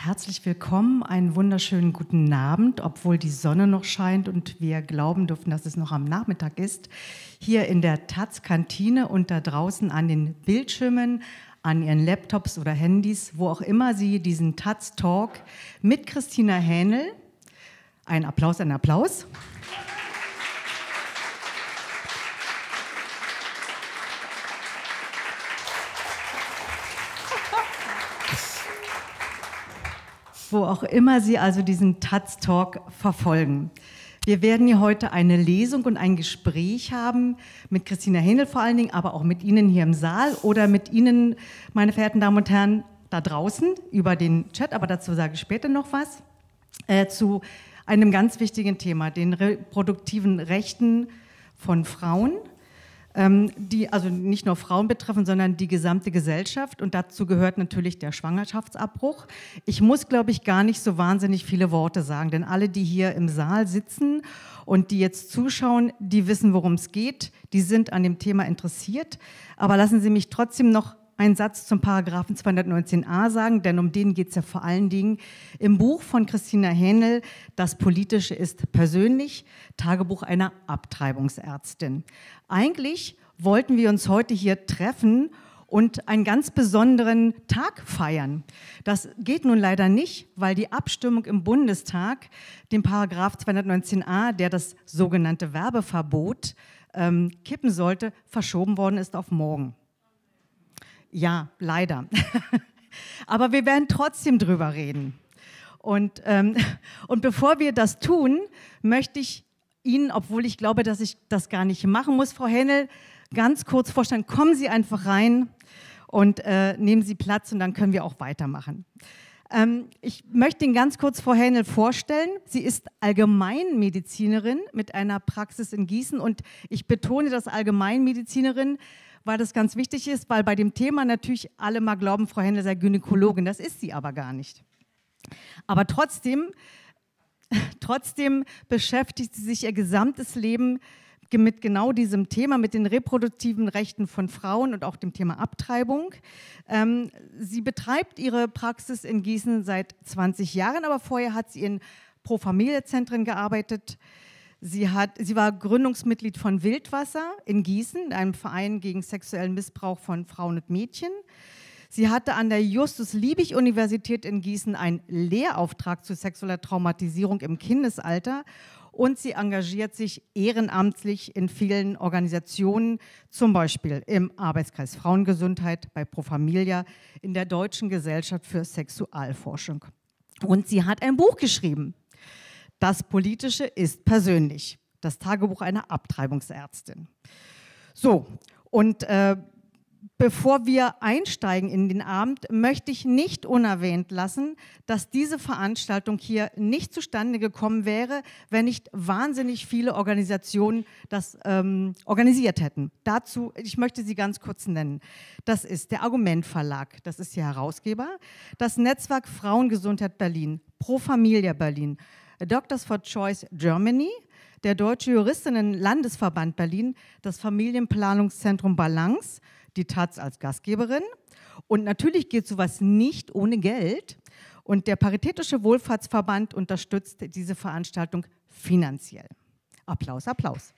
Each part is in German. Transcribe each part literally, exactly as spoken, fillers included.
Herzlich willkommen, einen wunderschönen guten Abend, obwohl die Sonne noch scheint und wir glauben dürfen, dass es noch am Nachmittag ist, hier in der Taz-Kantine und da draußen an den Bildschirmen, an Ihren Laptops oder Handys, wo auch immer Sie diesen Taz-Talk mit Christina Hähnel, ein Applaus, ein Applaus, wo auch immer Sie also diesen Taz-Talk verfolgen. Wir werden hier heute eine Lesung und ein Gespräch haben mit Christina Hähnel vor allen Dingen, aber auch mit Ihnen hier im Saal oder mit Ihnen, meine verehrten Damen und Herren, da draußen über den Chat, aber dazu sage ich später noch was, äh, zu einem ganz wichtigen Thema, den reproduktiven Rechten von Frauen, die also nicht nur Frauen betreffen, sondern die gesamte Gesellschaft. Und dazu gehört natürlich der Schwangerschaftsabbruch. Ich muss, glaube ich, gar nicht so wahnsinnig viele Worte sagen, denn alle, die hier im Saal sitzen und die jetzt zuschauen, die wissen, worum es geht, die sind an dem Thema interessiert. Aber lassen Sie mich trotzdem noch einen Satz zum Paragraphen zweihundertneunzehn a sagen, denn um den geht es ja vor allen Dingen im Buch von Christina Hähnel, Das Politische ist persönlich, Tagebuch einer Abtreibungsärztin. Eigentlich wollten wir uns heute hier treffen und einen ganz besonderen Tag feiern. Das geht nun leider nicht, weil die Abstimmung im Bundestag den Paragraph zweihundertneunzehn a, der das sogenannte Werbeverbot ähm, kippen sollte, verschoben worden ist auf morgen. Ja, leider. Aber wir werden trotzdem drüber reden. Und, ähm, und bevor wir das tun, möchte ich Ihnen, obwohl ich glaube, dass ich das gar nicht machen muss, Frau Hähnel, ganz kurz vorstellen. Kommen Sie einfach rein und äh, nehmen Sie Platz und dann können wir auch weitermachen. Ähm, ich möchte Ihnen ganz kurz Frau Hähnel vorstellen. Sie ist Allgemeinmedizinerin mit einer Praxis in Gießen und ich betone das Allgemeinmedizinerin, weil das ganz wichtig ist, weil bei dem Thema natürlich alle mal glauben, Frau Hähnel sei Gynäkologin, das ist sie aber gar nicht. Aber trotzdem, trotzdem beschäftigt sie sich ihr gesamtes Leben mit genau diesem Thema, mit den reproduktiven Rechten von Frauen und auch dem Thema Abtreibung. Ähm, sie betreibt ihre Praxis in Gießen seit zwanzig Jahren, aber vorher hat sie in Pro-Familie-Zentren gearbeitet. Sie, hat, sie war Gründungsmitglied von Wildwasser in Gießen, einem Verein gegen sexuellen Missbrauch von Frauen und Mädchen. Sie hatte an der Justus-Liebig-Universität in Gießen einen Lehrauftrag zu sexueller Traumatisierung im Kindesalter und sie engagiert sich ehrenamtlich in vielen Organisationen, zum Beispiel im Arbeitskreis Frauengesundheit, bei Pro Familia, in der Deutschen Gesellschaft für Sexualforschung. Und sie hat ein Buch geschrieben. Das Politische ist persönlich. Das Tagebuch einer Abtreibungsärztin. So, und äh, bevor wir einsteigen in den Abend, möchte ich nicht unerwähnt lassen, dass diese Veranstaltung hier nicht zustande gekommen wäre, wenn nicht wahnsinnig viele Organisationen das ähm, organisiert hätten. Dazu, ich möchte sie ganz kurz nennen. Das ist der Argument Verlag, das ist ihr Herausgeber, das Netzwerk Frauengesundheit Berlin, Pro Familia Berlin, Doctors for Choice Germany, der Deutsche Juristinnen-Landesverband Berlin, das Familienplanungszentrum Balance, die Taz als Gastgeberin. Und natürlich geht sowas nicht ohne Geld. Und der Paritätische Wohlfahrtsverband unterstützt diese Veranstaltung finanziell. Applaus, Applaus.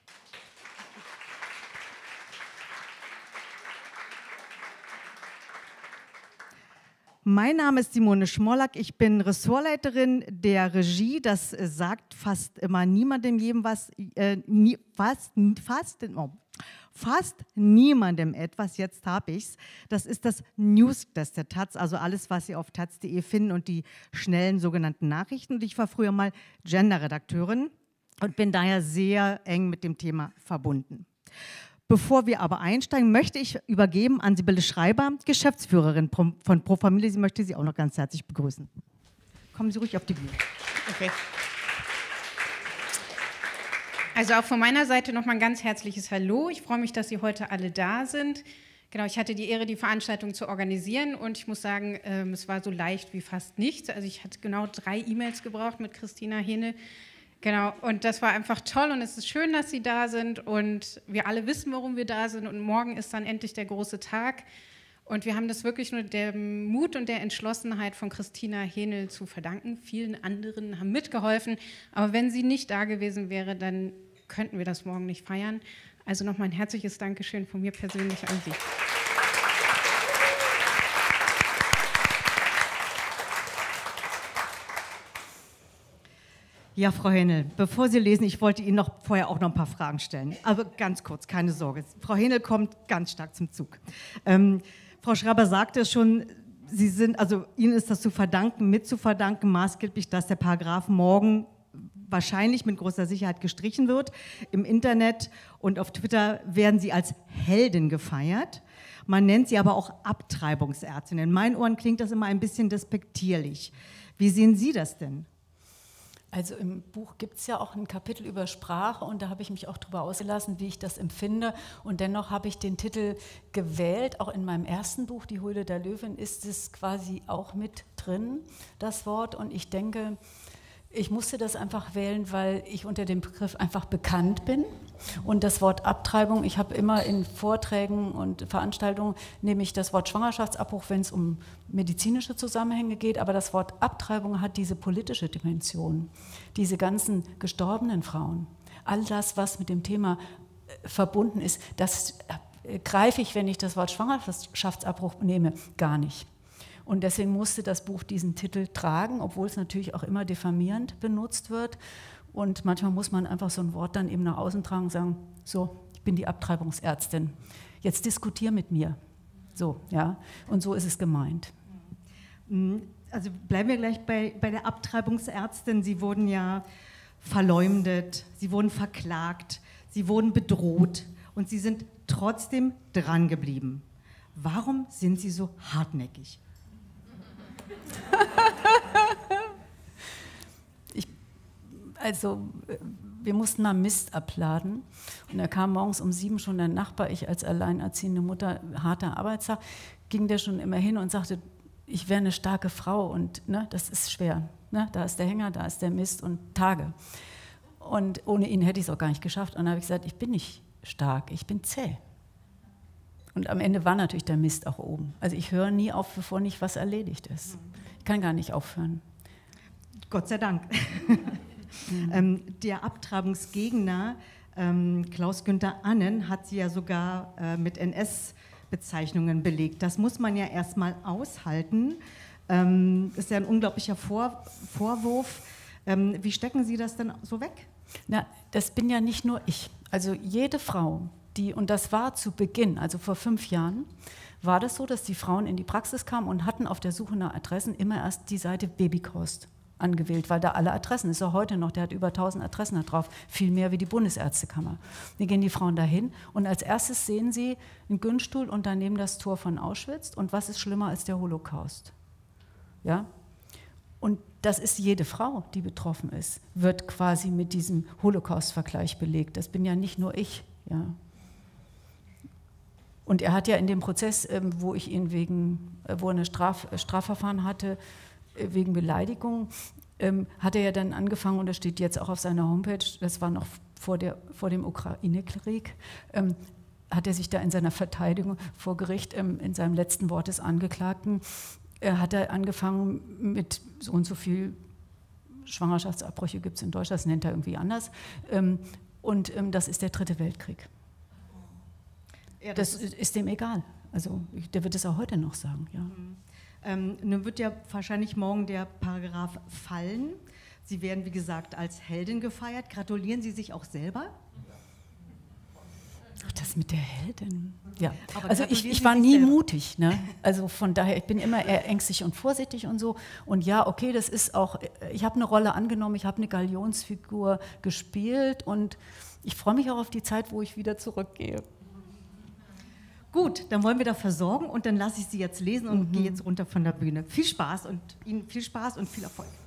Mein Name ist Simone Schmollack, ich bin Ressortleiterin der Regie, das äh, sagt fast immer niemandem jedem was, äh, nie, fast, fast, oh, fast niemandem etwas, jetzt habe ich es. Das ist das Newsdesk der Taz, also alles, was Sie auf taz punkt de finden und die schnellen sogenannten Nachrichten. Und ich war früher mal Gender-Redakteurin und bin daher sehr eng mit dem Thema verbunden. Bevor wir aber einsteigen, möchte ich übergeben an Sibylle Schreiber, Geschäftsführerin von Pro Familia. Sie möchte Sie auch noch ganz herzlich begrüßen. Kommen Sie ruhig auf die Bühne. Okay. Also auch von meiner Seite nochmal ein ganz herzliches Hallo. Ich freue mich, dass Sie heute alle da sind. Genau, ich hatte die Ehre, die Veranstaltung zu organisieren und ich muss sagen, ähm, es war so leicht wie fast nichts. Also ich hatte genau drei E-Mails gebraucht mit Christina Hähnel. Genau, und das war einfach toll und es ist schön, dass Sie da sind und wir alle wissen, warum wir da sind und morgen ist dann endlich der große Tag Und wir haben das wirklich nur dem Mut und der Entschlossenheit von Christina Hähnel zu verdanken. Vielen anderen haben mitgeholfen, aber wenn sie nicht da gewesen wäre, dann könnten wir das morgen nicht feiern. Also nochmal ein herzliches Dankeschön von mir persönlich an Sie. Ja, Frau Hähnel, bevor Sie lesen, ich wollte Ihnen noch vorher auch noch ein paar Fragen stellen. Aber ganz kurz, keine Sorge. Frau Hähnel kommt ganz stark zum Zug. Ähm, Frau Schreiber sagte es schon, Sie sind, also Ihnen ist das zu verdanken, mit zu verdanken, maßgeblich, dass der Paragraph morgen wahrscheinlich mit großer Sicherheit gestrichen wird. Im Internet und auf Twitter werden Sie als Heldin gefeiert. Man nennt Sie aber auch Abtreibungsärztin. In meinen Ohren klingt das immer ein bisschen despektierlich. Wie sehen Sie das denn? Also im Buch gibt es ja auch ein Kapitel über Sprache und da habe ich mich auch darüber ausgelassen, wie ich das empfinde. Und dennoch habe ich den Titel gewählt, auch in meinem ersten Buch, Die Höhle der Löwin, ist es quasi auch mit drin, das Wort. Und ich denke, ich musste das einfach wählen, weil ich unter dem Begriff einfach bekannt bin. Und das Wort Abtreibung, ich habe immer in Vorträgen und Veranstaltungen, nehme ich das Wort Schwangerschaftsabbruch, wenn es um medizinische Zusammenhänge geht, aber das Wort Abtreibung hat diese politische Dimension. Diese ganzen gestorbenen Frauen, all das, was mit dem Thema verbunden ist, das greife ich, wenn ich das Wort Schwangerschaftsabbruch nehme, gar nicht. Und deswegen musste das Buch diesen Titel tragen, obwohl es natürlich auch immer diffamierend benutzt wird. Und manchmal muss man einfach so ein Wort dann eben nach außen tragen und sagen, so, ich bin die Abtreibungsärztin, jetzt diskutier mit mir. So, ja, und so ist es gemeint. Also bleiben wir gleich bei, bei der Abtreibungsärztin. Sie wurden ja verleumdet, Sie wurden verklagt, Sie wurden bedroht und Sie sind trotzdem dran geblieben. Warum sind Sie so hartnäckig? ich, also, wir mussten mal Mist abladen und da kam morgens um sieben schon der Nachbar, ich als alleinerziehende Mutter, harter Arbeitstag, ging der schon immer hin und sagte, ich wäre eine starke Frau und ne, das ist schwer. Ne? Da ist der Hänger, da ist der Mist und Tage. Und ohne ihn hätte ich es auch gar nicht geschafft. Und dann habe ich gesagt, ich bin nicht stark, ich bin zäh. Und am Ende war natürlich der Mist auch oben. Also ich höre nie auf, bevor nicht was erledigt ist. Ich kann gar nicht aufhören. Gott sei Dank. Mhm. ähm, der Abtreibungsgegner ähm, Klaus-Günther Annen hat sie ja sogar äh, mit N S-Bezeichnungen belegt. Das muss man ja erstmal aushalten. Ähm, ist ja ein unglaublicher Vor Vorwurf. Ähm, wie stecken Sie das denn so weg? Na, das bin ja nicht nur ich. Also jede Frau, die, und das war zu Beginn, also vor fünf Jahren, war das so, dass die Frauen in die Praxis kamen und hatten auf der Suche nach Adressen immer erst die Seite Babykost angewählt, weil da alle Adressen, ist auch heute noch, der hat über tausend Adressen da drauf, viel mehr wie die Bundesärztekammer. Da gehen die Frauen dahin und als erstes sehen sie einen Günststuhl und daneben das Tor von Auschwitz und was ist schlimmer als der Holocaust? Ja? Und das ist jede Frau, die betroffen ist, wird quasi mit diesem Holocaust-Vergleich belegt. Das bin ja nicht nur ich, ja. Und er hat ja in dem Prozess, wo ich ihn wegen, wo er eine Straf, Strafverfahren hatte, wegen Beleidigung, hat er ja dann angefangen, und das steht jetzt auch auf seiner Homepage, das war noch vor, der, vor dem Ukraine-Krieg, hat er sich da in seiner Verteidigung vor Gericht, in seinem letzten Wort des Angeklagten, hat er angefangen mit so und so viel Schwangerschaftsabbrüche gibt es in Deutschland, das nennt er irgendwie anders, und das ist der dritte Weltkrieg. Ja, das, das ist, ist dem egal. Also der wird es auch heute noch sagen. Ja. Mhm. Ähm, nun wird ja wahrscheinlich morgen der Paragraph fallen. Sie werden, wie gesagt, als Heldin gefeiert. Gratulieren Sie sich auch selber? Ach, das mit der Heldin. Ja. Aber also ich, ich war nie selber. mutig. Ne? Also von daher, ich bin immer eher ängstlich und vorsichtig und so. Und ja, okay, das ist auch, ich habe eine Rolle angenommen, ich habe eine Galionsfigur gespielt und ich freue mich auch auf die Zeit, wo ich wieder zurückgehe. Gut, dann wollen wir da versorgen und dann lasse ich Sie jetzt lesen und mhm. gehe jetzt runter von der Bühne. Viel Spaß und Ihnen viel Spaß und viel Erfolg.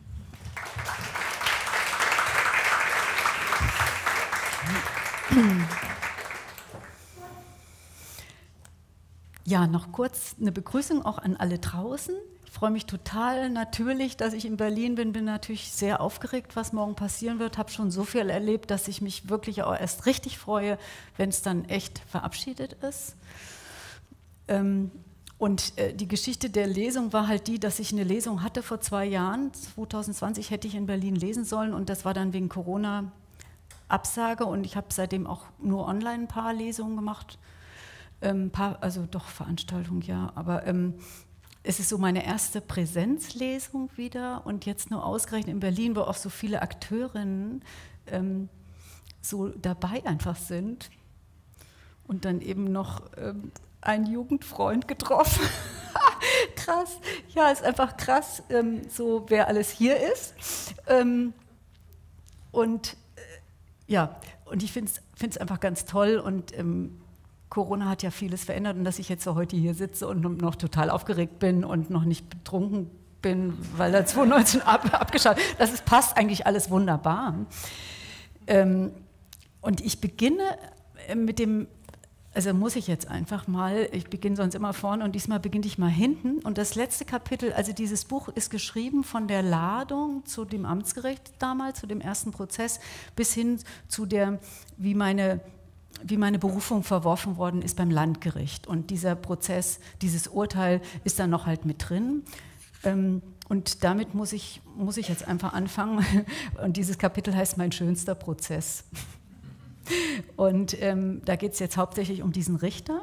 Ja, noch kurz eine Begrüßung auch an alle draußen. Ich freue mich total natürlich, dass ich in Berlin bin, bin natürlich sehr aufgeregt, was morgen passieren wird, habe schon so viel erlebt, dass ich mich wirklich auch erst richtig freue, wenn es dann echt verabschiedet ist. Ähm, Und äh, die Geschichte der Lesung war halt die, dass ich eine Lesung hatte vor zwei Jahren. zwanzig zwanzig hätte ich in Berlin lesen sollen und das war dann wegen Corona Absage und ich habe seitdem auch nur online ein paar Lesungen gemacht. Ähm, paar, also doch Veranstaltungen, ja, aber ähm, es ist so meine erste Präsenzlesung wieder und jetzt nur ausgerechnet in Berlin, wo auch so viele Akteurinnen ähm, so dabei einfach sind und dann eben noch ähm, einen Jugendfreund getroffen. Krass, ja, ist einfach krass, ähm, so wer alles hier ist. Ähm, und äh, ja, und ich finde es einfach ganz toll und ähm, Corona hat ja vieles verändert und dass ich jetzt so heute hier sitze und noch total aufgeregt bin und noch nicht betrunken bin, weil er zwanzig neunzehn ab, abgeschaut hat. Das ist, passt eigentlich alles wunderbar. Ähm, und ich beginne mit dem, also muss ich jetzt einfach mal, ich beginne sonst immer vorne und diesmal beginne ich mal hinten. Und das letzte Kapitel, also dieses Buch ist geschrieben von der Ladung zu dem Amtsgericht damals, zu dem ersten Prozess, bis hin zu der, wie meine wie meine Berufung verworfen worden ist beim Landgericht. Und dieser Prozess, dieses Urteil ist dann noch halt mit drin. Und damit muss ich, muss ich jetzt einfach anfangen. Und dieses Kapitel heißt Mein schönster Prozess. Und ähm, da geht es jetzt hauptsächlich um diesen Richter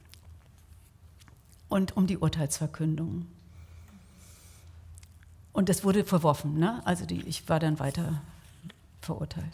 und um die Urteilsverkündung. Und das wurde verworfen, ne? Also die, ich war dann weiter verurteilt.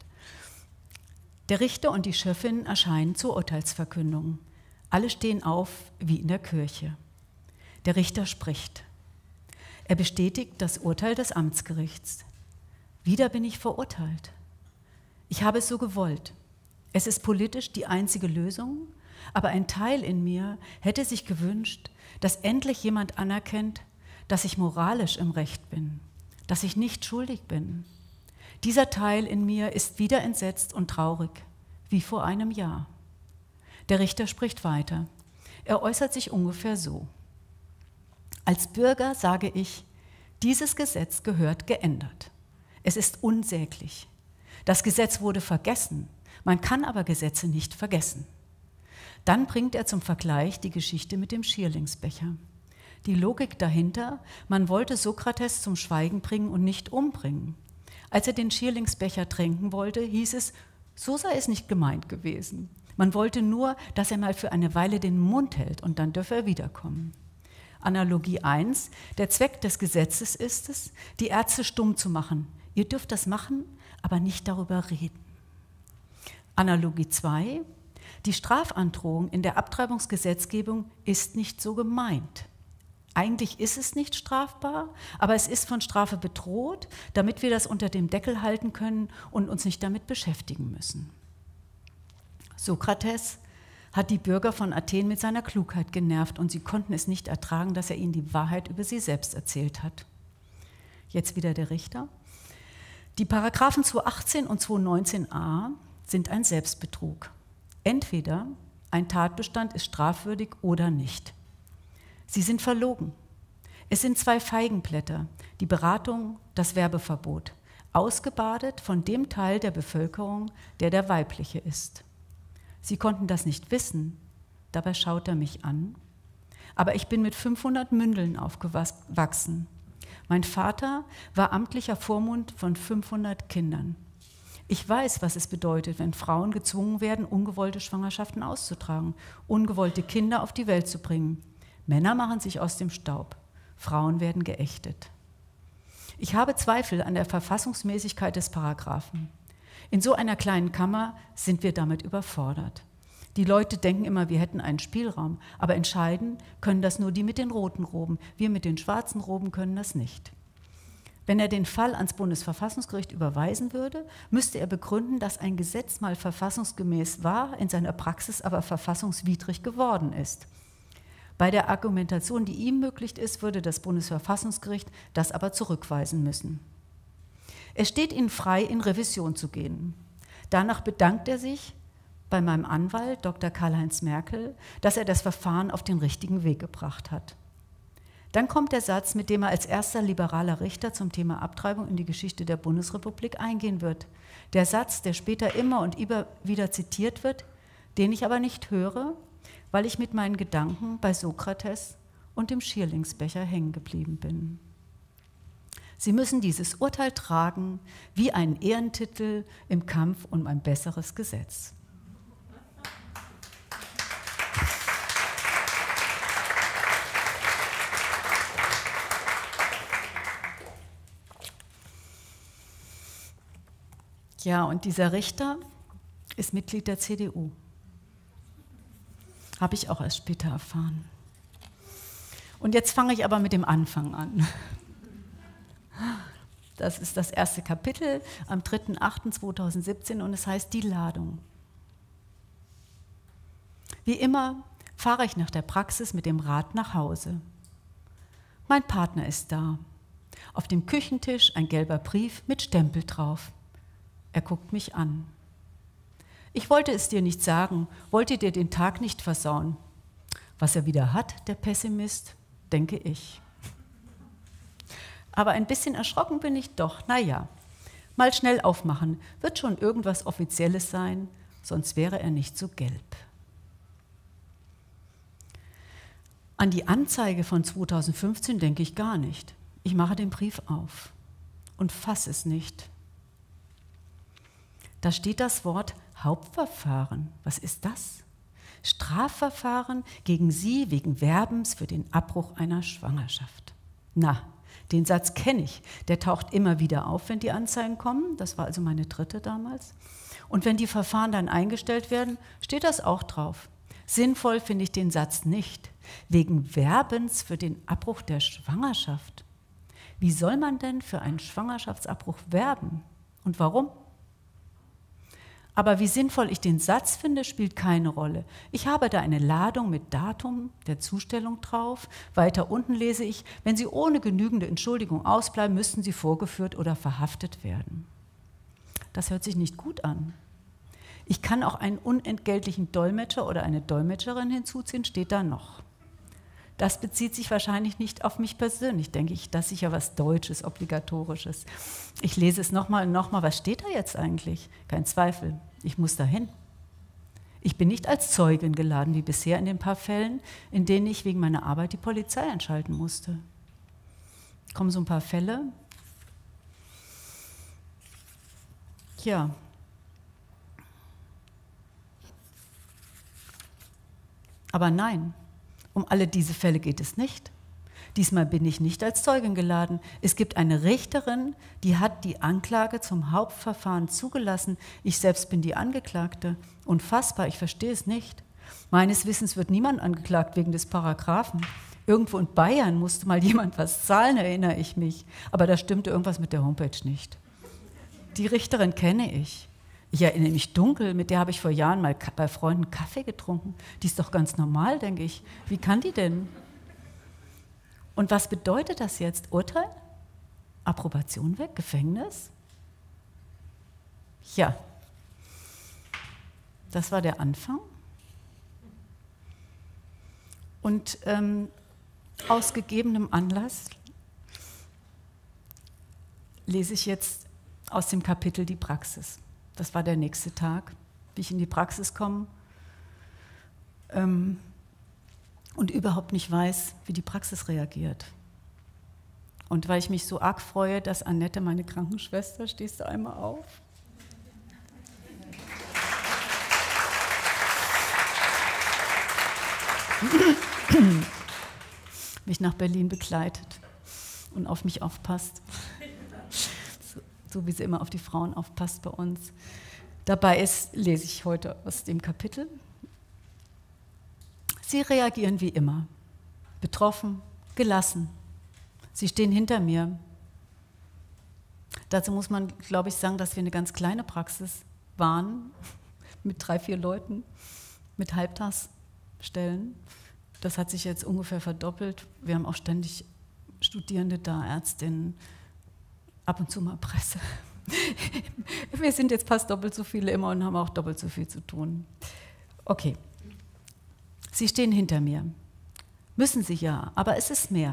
Der Richter und die Schöffin erscheinen zur Urteilsverkündung. Alle stehen auf wie in der Kirche. Der Richter spricht. Er bestätigt das Urteil des Amtsgerichts. Wieder bin ich verurteilt. Ich habe es so gewollt. Es ist politisch die einzige Lösung, aber ein Teil in mir hätte sich gewünscht, dass endlich jemand anerkennt, dass ich moralisch im Recht bin, dass ich nicht schuldig bin. Dieser Teil in mir ist wieder entsetzt und traurig, wie vor einem Jahr. Der Richter spricht weiter. Er äußert sich ungefähr so. Als Bürger sage ich, dieses Gesetz gehört geändert. Es ist unsäglich. Das Gesetz wurde vergessen. Man kann aber Gesetze nicht vergessen. Dann bringt er zum Vergleich die Geschichte mit dem Schierlingsbecher. Die Logik dahinter, man wollte Sokrates zum Schweigen bringen und nicht umbringen. Als er den Schierlingsbecher tränken wollte, hieß es, so sei es nicht gemeint gewesen. Man wollte nur, dass er mal für eine Weile den Mund hält und dann dürfe er wiederkommen. Analogie eins, der Zweck des Gesetzes ist es, die Ärzte stumm zu machen. Ihr dürft das machen, aber nicht darüber reden. Analogie zwei, die Strafandrohung in der Abtreibungsgesetzgebung ist nicht so gemeint. Eigentlich ist es nicht strafbar, aber es ist von Strafe bedroht, damit wir das unter dem Deckel halten können und uns nicht damit beschäftigen müssen. Sokrates hat die Bürger von Athen mit seiner Klugheit genervt und sie konnten es nicht ertragen, dass er ihnen die Wahrheit über sie selbst erzählt hat. Jetzt wieder der Richter. Die Paragraphen zweihundertachtzehn und zweihundertneunzehn a sind ein Selbstbetrug. Entweder ein Tatbestand ist strafwürdig oder nicht. Sie sind verlogen. Es sind zwei Feigenblätter, die Beratung, das Werbeverbot, ausgebadet von dem Teil der Bevölkerung, der der weibliche ist. Sie konnten das nicht wissen, dabei schaut er mich an. Aber ich bin mit fünfhundert Mündeln aufgewachsen. Mein Vater war amtlicher Vormund von fünfhundert Kindern. Ich weiß, was es bedeutet, wenn Frauen gezwungen werden, ungewollte Schwangerschaften auszutragen, ungewollte Kinder auf die Welt zu bringen. Männer machen sich aus dem Staub, Frauen werden geächtet. Ich habe Zweifel an der Verfassungsmäßigkeit des Paragraphen. In so einer kleinen Kammer sind wir damit überfordert. Die Leute denken immer, wir hätten einen Spielraum, aber entscheiden können das nur die mit den roten Roben. Wir mit den schwarzen Roben können das nicht. Wenn er den Fall ans Bundesverfassungsgericht überweisen würde, müsste er begründen, dass ein Gesetz mal verfassungsgemäß war, in seiner Praxis aber verfassungswidrig geworden ist. Bei der Argumentation, die ihm möglich ist, würde das Bundesverfassungsgericht das aber zurückweisen müssen. Es steht Ihnen frei, in Revision zu gehen. Danach bedankt er sich bei meinem Anwalt, Doktor Karl-Heinz Merkel, dass er das Verfahren auf den richtigen Weg gebracht hat. Dann kommt der Satz, mit dem er als erster liberaler Richter zum Thema Abtreibung in die Geschichte der Bundesrepublik eingehen wird. Der Satz, der später immer und immer wieder zitiert wird, den ich aber nicht höre, weil ich mit meinen Gedanken bei Sokrates und dem Schierlingsbecher hängen geblieben bin. Sie müssen dieses Urteil tragen wie einen Ehrentitel im Kampf um ein besseres Gesetz. Ja, und dieser Richter ist Mitglied der C D U. Habe ich auch erst später erfahren. Und jetzt fange ich aber mit dem Anfang an. Das ist das erste Kapitel am dritter achter zweitausendsiebzehn und es heißt Die Ladung. Wie immer fahre ich nach der Praxis mit dem Rad nach Hause. Mein Partner ist da. Auf dem Küchentisch ein gelber Brief mit Stempel drauf. Er guckt mich an. Ich wollte es dir nicht sagen, wollte dir den Tag nicht versauen. Was er wieder hat, der Pessimist, denke ich. Aber ein bisschen erschrocken bin ich doch. Naja, mal schnell aufmachen, wird schon irgendwas Offizielles sein, sonst wäre er nicht so gelb. An die Anzeige von zweitausendfünfzehn denke ich gar nicht. Ich mache den Brief auf und fasse es nicht. Da steht das Wort Hauptverfahren. Was ist das? Strafverfahren gegen Sie wegen Werbens für den Abbruch einer Schwangerschaft. Na, den Satz kenne ich. Der taucht immer wieder auf, wenn die Anzeigen kommen. Das war also meine dritte damals. Und wenn die Verfahren dann eingestellt werden, steht das auch drauf. Sinnvoll finde ich den Satz nicht. Wegen Werbens für den Abbruch der Schwangerschaft. Wie soll man denn für einen Schwangerschaftsabbruch werben? Und warum? Aber wie sinnvoll ich den Satz finde, spielt keine Rolle. Ich habe da eine Ladung mit Datum der Zustellung drauf. Weiter unten lese ich, wenn Sie ohne genügende Entschuldigung ausbleiben, müssten Sie vorgeführt oder verhaftet werden. Das hört sich nicht gut an. Ich kann auch einen unentgeltlichen Dolmetscher oder eine Dolmetscherin hinzuziehen, steht da noch. Das bezieht sich wahrscheinlich nicht auf mich persönlich, denke ich. Das ist sicher was Deutsches, Obligatorisches. Ich lese es nochmal und nochmal. Was steht da jetzt eigentlich? Kein Zweifel, ich muss dahin. Ich bin nicht als Zeugin geladen, wie bisher in den paar Fällen, in denen ich wegen meiner Arbeit die Polizei einschalten musste. Kommen so ein paar Fälle. Ja. Aber nein. Um alle diese Fälle geht es nicht. Diesmal bin ich nicht als Zeugin geladen. Es gibt eine Richterin, die hat die Anklage zum Hauptverfahren zugelassen. Ich selbst bin die Angeklagte. Unfassbar, ich verstehe es nicht. Meines Wissens wird niemand angeklagt wegen des Paragraphen. Irgendwo in Bayern musste mal jemand was zahlen, erinnere ich mich. Aber da stimmte irgendwas mit der Homepage nicht. Die Richterin kenne ich. Ich erinnere mich dunkel, mit der habe ich vor Jahren mal bei Freunden Kaffee getrunken. Die ist doch ganz normal, denke ich. Wie kann die denn? Und was bedeutet das jetzt? Urteil? Approbation weg? Gefängnis? Ja, das war der Anfang. Und ähm, aus gegebenem Anlass lese ich jetzt aus dem Kapitel die Praxis. Das war der nächste Tag, wie ich in die Praxis komme ähm, und überhaupt nicht weiß, wie die Praxis reagiert. Und weil ich mich so arg freue, dass Annette, meine Krankenschwester, stehst du einmal auf? mich nach Berlin begleitet und auf mich aufpasst. So wie sie immer auf die Frauen aufpasst bei uns. Dabei ist, lese ich heute aus dem Kapitel. Sie reagieren wie immer, betroffen, gelassen. Sie stehen hinter mir. Dazu muss man, glaube ich, sagen, dass wir eine ganz kleine Praxis waren, mit drei, vier Leuten, mit Halbtagsstellen. Das hat sich jetzt ungefähr verdoppelt. Wir haben auch ständig Studierende da, Ärztinnen, ab und zu mal Presse. Wir sind jetzt fast doppelt so viele immer und haben auch doppelt so viel zu tun. Okay, Sie stehen hinter mir. Müssen Sie ja, aber es ist mehr.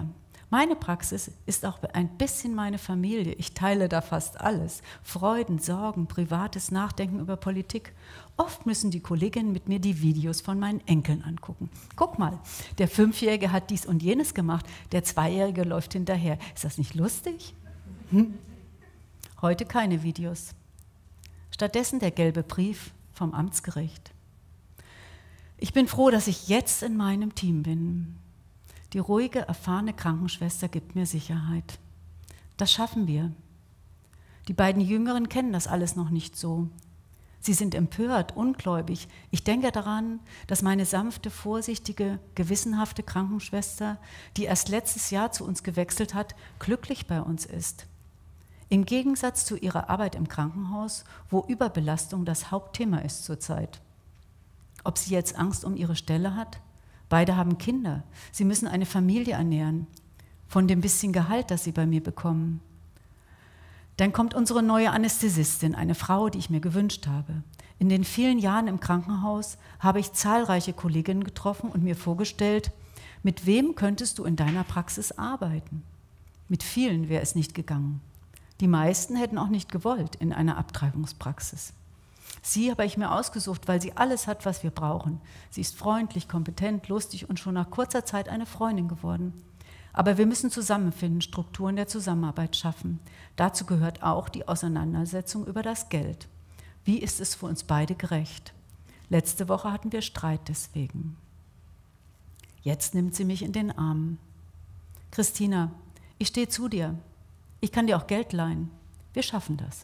Meine Praxis ist auch ein bisschen meine Familie. Ich teile da fast alles. Freuden, Sorgen, privates Nachdenken über Politik. Oft müssen die Kolleginnen mit mir die Videos von meinen Enkeln angucken. Guck mal, der Fünfjährige hat dies und jenes gemacht, der Zweijährige läuft hinterher. Ist das nicht lustig? Hm? Heute keine Videos. Stattdessen der gelbe Brief vom Amtsgericht. Ich bin froh, dass ich jetzt in meinem Team bin. Die ruhige, erfahrene Krankenschwester gibt mir Sicherheit. Das schaffen wir. Die beiden Jüngeren kennen das alles noch nicht so. Sie sind empört, ungläubig. Ich denke daran, dass meine sanfte, vorsichtige, gewissenhafte Krankenschwester, die erst letztes Jahr zu uns gewechselt hat, glücklich bei uns ist. Im Gegensatz zu ihrer Arbeit im Krankenhaus, wo Überbelastung das Hauptthema ist zurzeit. Ob sie jetzt Angst um ihre Stelle hat? Beide haben Kinder. Sie müssen eine Familie ernähren. Von dem bisschen Gehalt, das sie bei mir bekommen. Dann kommt unsere neue Anästhesistin, eine Frau, die ich mir gewünscht habe. In den vielen Jahren im Krankenhaus habe ich zahlreiche Kolleginnen getroffen und mir vorgestellt, mit wem könntest du in deiner Praxis arbeiten? Mit vielen wäre es nicht gegangen. Die meisten hätten auch nicht gewollt in einer Abtreibungspraxis. Sie habe ich mir ausgesucht, weil sie alles hat, was wir brauchen. Sie ist freundlich, kompetent, lustig und schon nach kurzer Zeit eine Freundin geworden. Aber wir müssen zusammenfinden, Strukturen der Zusammenarbeit schaffen. Dazu gehört auch die Auseinandersetzung über das Geld. Wie ist es für uns beide gerecht? Letzte Woche hatten wir Streit deswegen. Jetzt nimmt sie mich in den Arm. Christina, ich stehe zu dir. Ich kann dir auch Geld leihen. Wir schaffen das.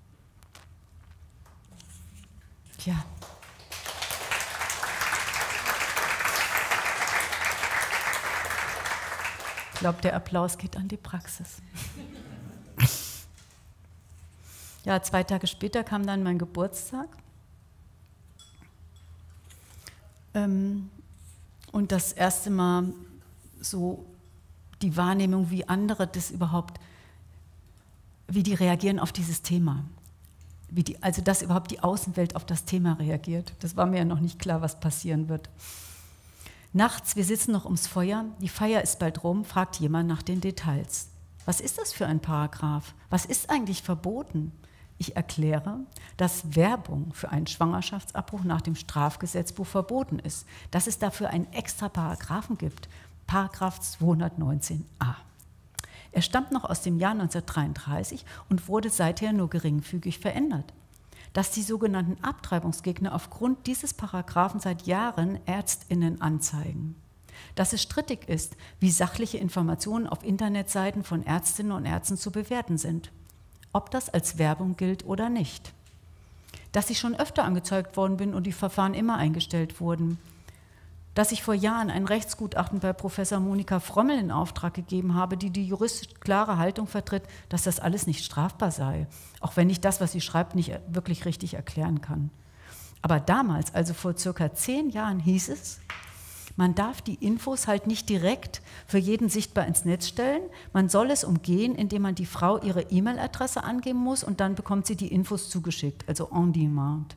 Ja. Ich glaube, der Applaus geht an die Praxis. Ja, zwei Tage später kam dann mein Geburtstag. Ähm, und das erste Mal so die Wahrnehmung, wie andere das überhaupt, wie die reagieren auf dieses Thema. Wie die, also dass überhaupt die Außenwelt auf das Thema reagiert. Das war mir ja noch nicht klar, was passieren wird. Nachts, wir sitzen noch ums Feuer, die Feier ist bald rum, fragt jemand nach den Details. Was ist das für ein Paragraph? Was ist eigentlich verboten? Ich erkläre, dass Werbung für einen Schwangerschaftsabbruch nach dem Strafgesetzbuch verboten ist, dass es dafür einen extra Paragraphen gibt, Paragraph zweihundertneunzehn a. Er stammt noch aus dem Jahr neunzehnhundertdreiunddreißig und wurde seither nur geringfügig verändert. Dass die sogenannten Abtreibungsgegner aufgrund dieses Paragraphen seit Jahren ÄrztInnen anzeigen. Dass es strittig ist, wie sachliche Informationen auf Internetseiten von Ärztinnen und Ärzten zu bewerten sind. Ob das als Werbung gilt oder nicht. Dass ich schon öfter angezeigt worden bin und die Verfahren immer eingestellt wurden. Dass ich vor Jahren ein Rechtsgutachten bei Professor Monika Frommel in Auftrag gegeben habe, die die juristisch klare Haltung vertritt, dass das alles nicht strafbar sei, auch wenn ich das, was sie schreibt, nicht wirklich richtig erklären kann. Aber damals, also vor circa zehn Jahren, hieß es, man darf die Infos halt nicht direkt für jeden sichtbar ins Netz stellen, man soll es umgehen, indem man die Frau ihre E-Mail-Adresse angeben muss und dann bekommt sie die Infos zugeschickt, also on demand.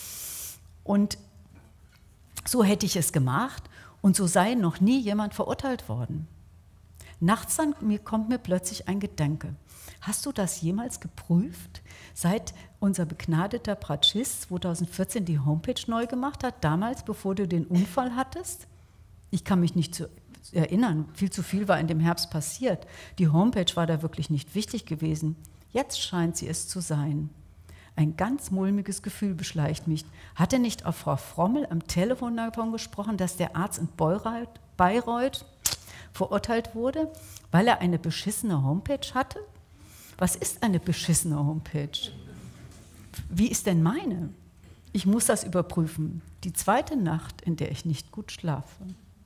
Und so hätte ich es gemacht und so sei noch nie jemand verurteilt worden. Nachts dann mir kommt mir plötzlich ein Gedanke. Hast du das jemals geprüft, seit unser begnadeter Bratschist zweitausendvierzehn die Homepage neu gemacht hat, damals, bevor du den Unfall hattest? Ich kann mich nicht zu erinnern, viel zu viel war in dem Herbst passiert. Die Homepage war da wirklich nicht wichtig gewesen. Jetzt scheint sie es zu sein. Ein ganz mulmiges Gefühl beschleicht mich. Hatte nicht auch Frau Frommel am Telefon davon gesprochen, dass der Arzt in Bayreuth verurteilt wurde, weil er eine beschissene Homepage hatte? Was ist eine beschissene Homepage? Wie ist denn meine? Ich muss das überprüfen. Die zweite Nacht, in der ich nicht gut schlafe.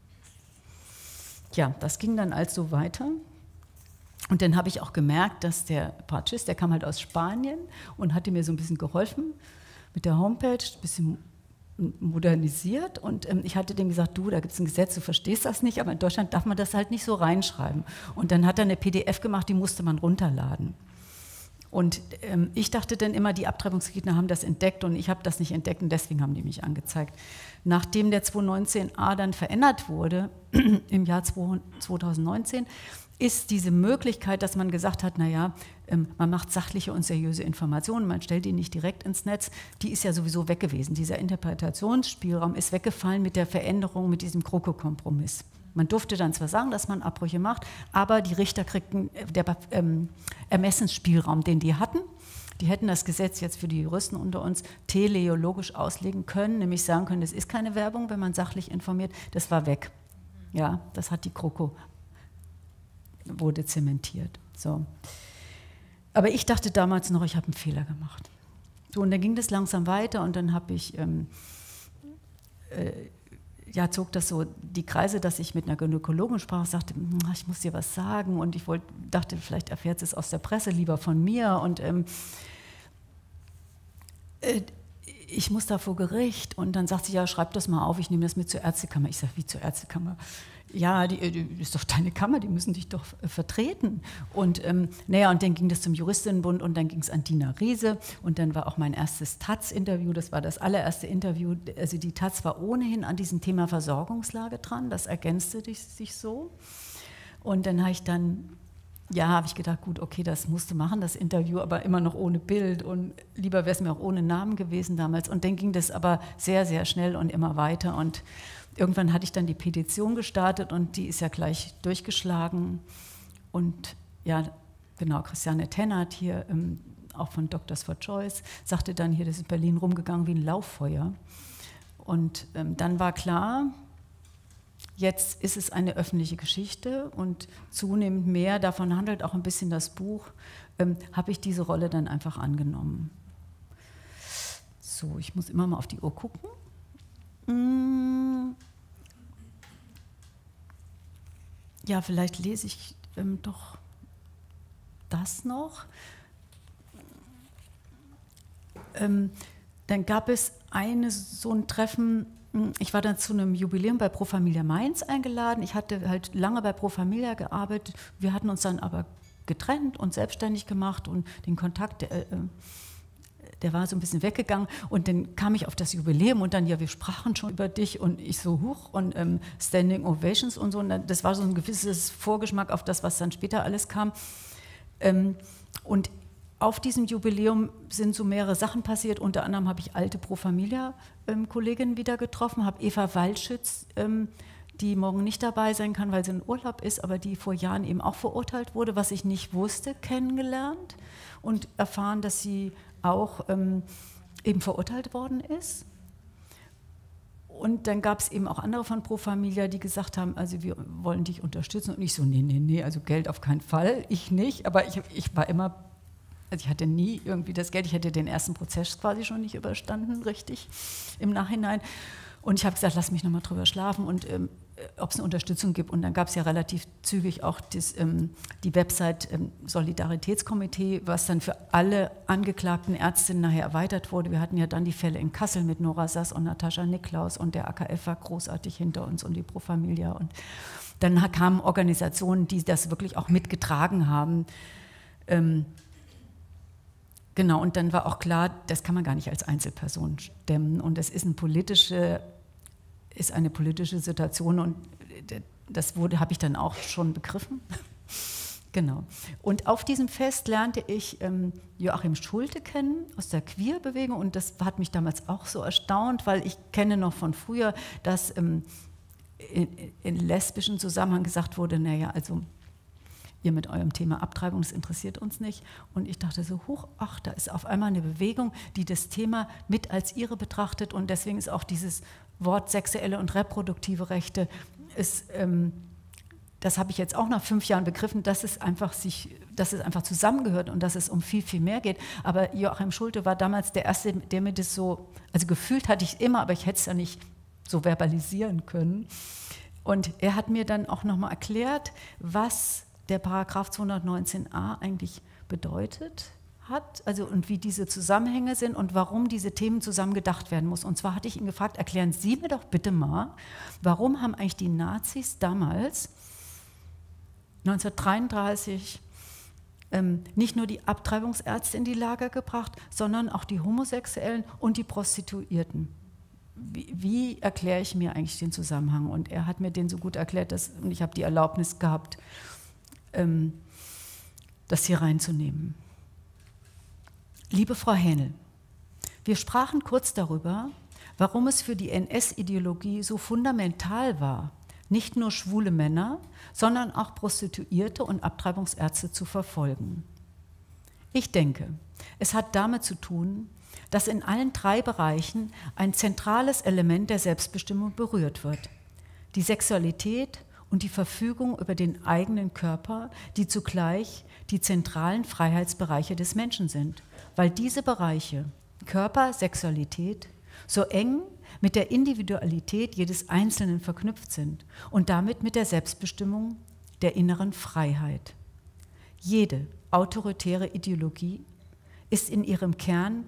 Ja, das ging dann also weiter. Und dann habe ich auch gemerkt, dass der Bratschist, der kam halt aus Spanien und hatte mir so ein bisschen geholfen mit der Homepage, ein bisschen modernisiert. Und ähm, ich hatte dem gesagt, du, da gibt es ein Gesetz, du verstehst das nicht, aber in Deutschland darf man das halt nicht so reinschreiben. Und dann hat er eine P D F gemacht, die musste man runterladen. Und ähm, ich dachte dann immer, die Abtreibungsgegner haben das entdeckt und ich habe das nicht entdeckt und deswegen haben die mich angezeigt. Nachdem der zweihundertneunzehn a dann verändert wurde, im Jahr zweitausendneunzehn, ist diese Möglichkeit, dass man gesagt hat, naja, ähm, man macht sachliche und seriöse Informationen, man stellt die nicht direkt ins Netz, die ist ja sowieso weg gewesen. Dieser Interpretationsspielraum ist weggefallen mit der Veränderung, mit diesem GroKo-Kompromiss. Man durfte dann zwar sagen, dass man Abbrüche macht, aber die Richter kriegten der ähm, Ermessensspielraum, den die hatten. Die hätten das Gesetz jetzt für die Juristen unter uns teleologisch auslegen können, nämlich sagen können, das ist keine Werbung, wenn man sachlich informiert. Das war weg. Ja, das hat die GroKo, wurde zementiert. So. Aber ich dachte damals noch, ich habe einen Fehler gemacht. So, und dann ging das langsam weiter und dann habe ich, ähm, äh, ja, zog das so die Kreise, dass ich mit einer Gynäkologin sprach, sagte, ich muss dir was sagen und ich wollt, dachte, vielleicht erfährt sie es aus der Presse, lieber von mir und ähm, äh, ich muss da vor Gericht. Und dann sagt sie, ja, schreib das mal auf, ich nehme das mit zur Ärztekammer. Ich sage, wie zur Ärztekammer? Ja, die, die ist doch deine Kammer, die müssen dich doch äh, vertreten. Und ähm, naja, und dann ging das zum Juristinnenbund und dann ging es an Dina Riese und dann war auch mein erstes Taz-Interview, das war das allererste Interview, also die Taz war ohnehin an diesem Thema Versorgungslage dran, das ergänzte sich so. Und dann habe ich dann, ja, habe ich gedacht, gut, okay, das musste machen, das Interview, aber immer noch ohne Bild und lieber wäre es mir auch ohne Namen gewesen damals. Und dann ging das aber sehr, sehr schnell und immer weiter und irgendwann hatte ich dann die Petition gestartet und die ist ja gleich durchgeschlagen. Und ja, genau, Christiane Tennert hier, ähm, auch von Doctors for Choice, sagte dann hier, das ist in Berlin rumgegangen wie ein Lauffeuer. Und ähm, dann war klar, jetzt ist es eine öffentliche Geschichte und zunehmend mehr, davon handelt auch ein bisschen das Buch, ähm, habe ich diese Rolle dann einfach angenommen. So, ich muss immer mal auf die Uhr gucken. Ja, vielleicht lese ich ähm, doch das noch. Ähm, dann gab es eine, so ein Treffen, ich war dann zu einem Jubiläum bei Pro Familia Mainz eingeladen. Ich hatte halt lange bei Pro Familia gearbeitet. Wir hatten uns dann aber getrennt und selbstständig gemacht und den Kontakt, äh, der war so ein bisschen weggegangen und dann kam ich auf das Jubiläum und dann, ja, wir sprachen schon über dich und ich so, huch, und ähm, Standing Ovations und so. Und dann, das war so ein gewisses Vorgeschmack auf das, was dann später alles kam. Ähm, und auf diesem Jubiläum sind so mehrere Sachen passiert. Unter anderem habe ich alte Pro Familia-Kolleginnen ähm, wieder getroffen, habe Eva Waldschütz, ähm, die morgen nicht dabei sein kann, weil sie in Urlaub ist, aber die vor Jahren eben auch verurteilt wurde, was ich nicht wusste, kennengelernt und erfahren, dass sie auch ähm, eben verurteilt worden ist. Und dann gab es eben auch andere von Pro Familia, die gesagt haben, also wir wollen dich unterstützen. Und ich so, nee, nee, nee, also Geld auf keinen Fall, ich nicht. Aber ich, ich war immer, also ich hatte nie irgendwie das Geld, ich hätte den ersten Prozess quasi schon nicht überstanden, richtig, im Nachhinein. Und ich habe gesagt, lass mich nochmal drüber schlafen und ähm, ob es eine Unterstützung gibt. Und dann gab es ja relativ zügig auch das, ähm, die Website ähm, Solidaritätskomitee, was dann für alle angeklagten Ärztinnen nachher erweitert wurde. Wir hatten ja dann die Fälle in Kassel mit Nora Sass und Natascha Niklaus und der A K F war großartig hinter uns und die Pro Familia. Und dann kamen Organisationen, die das wirklich auch mitgetragen haben. Ähm, Genau, und dann war auch klar, das kann man gar nicht als Einzelperson stemmen. Und das ist eine politische, ist eine politische Situation und das wurde, habe ich dann auch schon begriffen. Genau. Und auf diesem Fest lernte ich ähm, Joachim Schulte kennen aus der Queer-Bewegung und das hat mich damals auch so erstaunt, weil ich kenne noch von früher, dass ähm, in, in lesbischen Zusammenhang gesagt wurde, naja, also ihr mit eurem Thema Abtreibung, das interessiert uns nicht. Und ich dachte so, huch, ach, da ist auf einmal eine Bewegung, die das Thema mit als ihre betrachtet. Und deswegen ist auch dieses Wort sexuelle und reproduktive Rechte, ist, ähm, das habe ich jetzt auch nach fünf Jahren begriffen, dass es, einfach sich, dass es einfach zusammengehört und dass es um viel, viel mehr geht. Aber Joachim Schulte war damals der Erste, der mir das so, also gefühlt hatte ich es immer, aber ich hätte es ja nicht so verbalisieren können. Und er hat mir dann auch nochmal erklärt, was der Paragraph zweihundertneunzehn a eigentlich bedeutet hat, also und wie diese Zusammenhänge sind und warum diese Themen zusammen gedacht werden muss. Und zwar hatte ich ihn gefragt, erklären Sie mir doch bitte mal, warum haben eigentlich die Nazis damals neunzehnhundertdreiunddreißig ähm, nicht nur die Abtreibungsärzte in die Lager gebracht, sondern auch die Homosexuellen und die Prostituierten. Wie, wie erkläre ich mir eigentlich den Zusammenhang? Und er hat mir den so gut erklärt, dass, und ich habe die Erlaubnis gehabt, ähm, das hier reinzunehmen. Liebe Frau Hähnel, wir sprachen kurz darüber, warum es für die N S-Ideologie so fundamental war, nicht nur schwule Männer, sondern auch Prostituierte und Abtreibungsärzte zu verfolgen. Ich denke, es hat damit zu tun, dass in allen drei Bereichen ein zentrales Element der Selbstbestimmung berührt wird. Die Sexualität und die Verfügung über den eigenen Körper, die zugleich die zentralen Freiheitsbereiche des Menschen sind, weil diese Bereiche, Körper, Sexualität, so eng mit der Individualität jedes Einzelnen verknüpft sind und damit mit der Selbstbestimmung der inneren Freiheit. Jede autoritäre Ideologie ist in ihrem Kern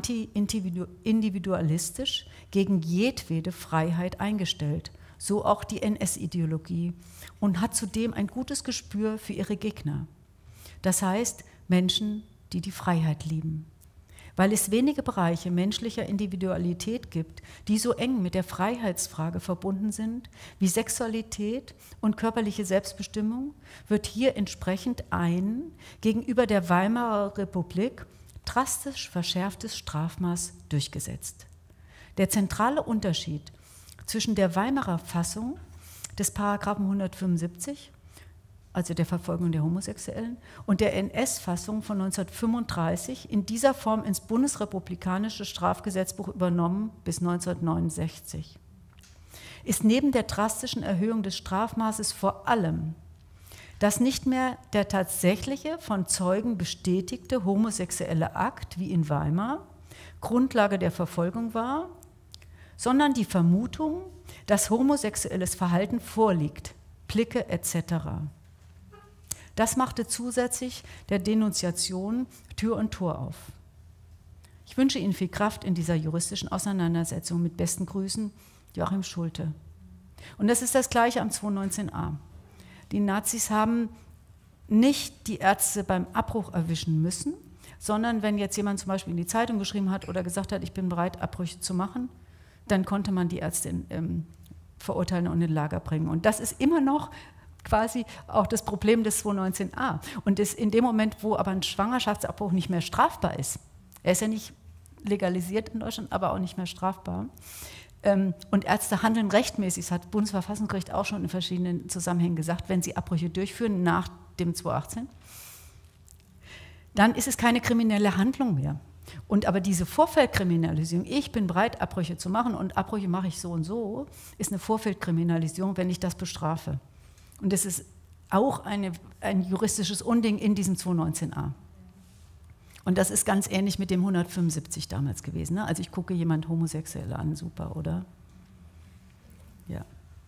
anti-individualistisch gegen jedwede Freiheit eingestellt, so auch die N S-Ideologie, und hat zudem ein gutes Gespür für ihre Gegner. Das heißt, Menschen, die die Freiheit lieben. Weil es wenige Bereiche menschlicher Individualität gibt, die so eng mit der Freiheitsfrage verbunden sind, wie Sexualität und körperliche Selbstbestimmung, wird hier entsprechend ein gegenüber der Weimarer Republik drastisch verschärftes Strafmaß durchgesetzt. Der zentrale Unterschied zwischen der Weimarer Fassung des Paragraphen hundertfünfundsiebzig, also der Verfolgung der Homosexuellen, und der N S-Fassung von neunzehnhundertfünfunddreißig, in dieser Form ins bundesrepublikanische Strafgesetzbuch übernommen bis neunzehnhundertneunundsechzig, ist neben der drastischen Erhöhung des Strafmaßes vor allem dass nicht mehr der tatsächliche, von Zeugen bestätigte homosexuelle Akt, wie in Weimar, Grundlage der Verfolgung war, sondern die Vermutung, dass homosexuelles Verhalten vorliegt, Blicke et cetera. Das machte zusätzlich der Denunziation Tür und Tor auf. Ich wünsche Ihnen viel Kraft in dieser juristischen Auseinandersetzung. Mit besten Grüßen, Joachim Schulte. Und das ist das Gleiche am zweihundertneunzehn a. Die Nazis haben nicht die Ärzte beim Abbruch erwischen müssen, sondern wenn jetzt jemand zum Beispiel in die Zeitung geschrieben hat oder gesagt hat, ich bin bereit, Abbrüche zu machen, dann konnte man die Ärzte in, ähm, verurteilen und in Lager bringen. Und das ist immer noch quasi auch das Problem des zweihundertneunzehn a. Und ist in dem Moment, wo aber ein Schwangerschaftsabbruch nicht mehr strafbar ist, er ist ja nicht legalisiert in Deutschland, aber auch nicht mehr strafbar, und Ärzte handeln rechtmäßig, das hat das Bundesverfassungsgericht auch schon in verschiedenen Zusammenhängen gesagt, wenn sie Abbrüche durchführen nach dem zweitausendachtzehn, dann ist es keine kriminelle Handlung mehr. Und aber diese Vorfeldkriminalisierung, ich bin bereit, Abbrüche zu machen und Abbrüche mache ich so und so, ist eine Vorfeldkriminalisierung, wenn ich das bestrafe. Und das ist auch eine, ein juristisches Unding in diesem zweihundertneunzehn a. Und das ist ganz ähnlich mit dem hundertfünfundsiebzig damals gewesen. Ne? Also ich gucke jemand homosexuell an, super, oder? Ja.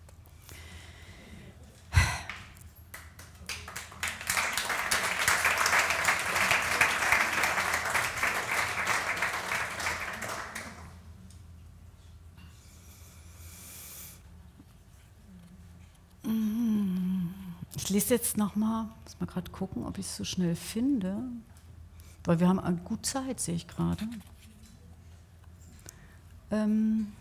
Ich lese jetzt nochmal, muss mal gerade gucken, ob ich es so schnell finde. Weil wir haben gut Zeit, sehe ich gerade. Ähm,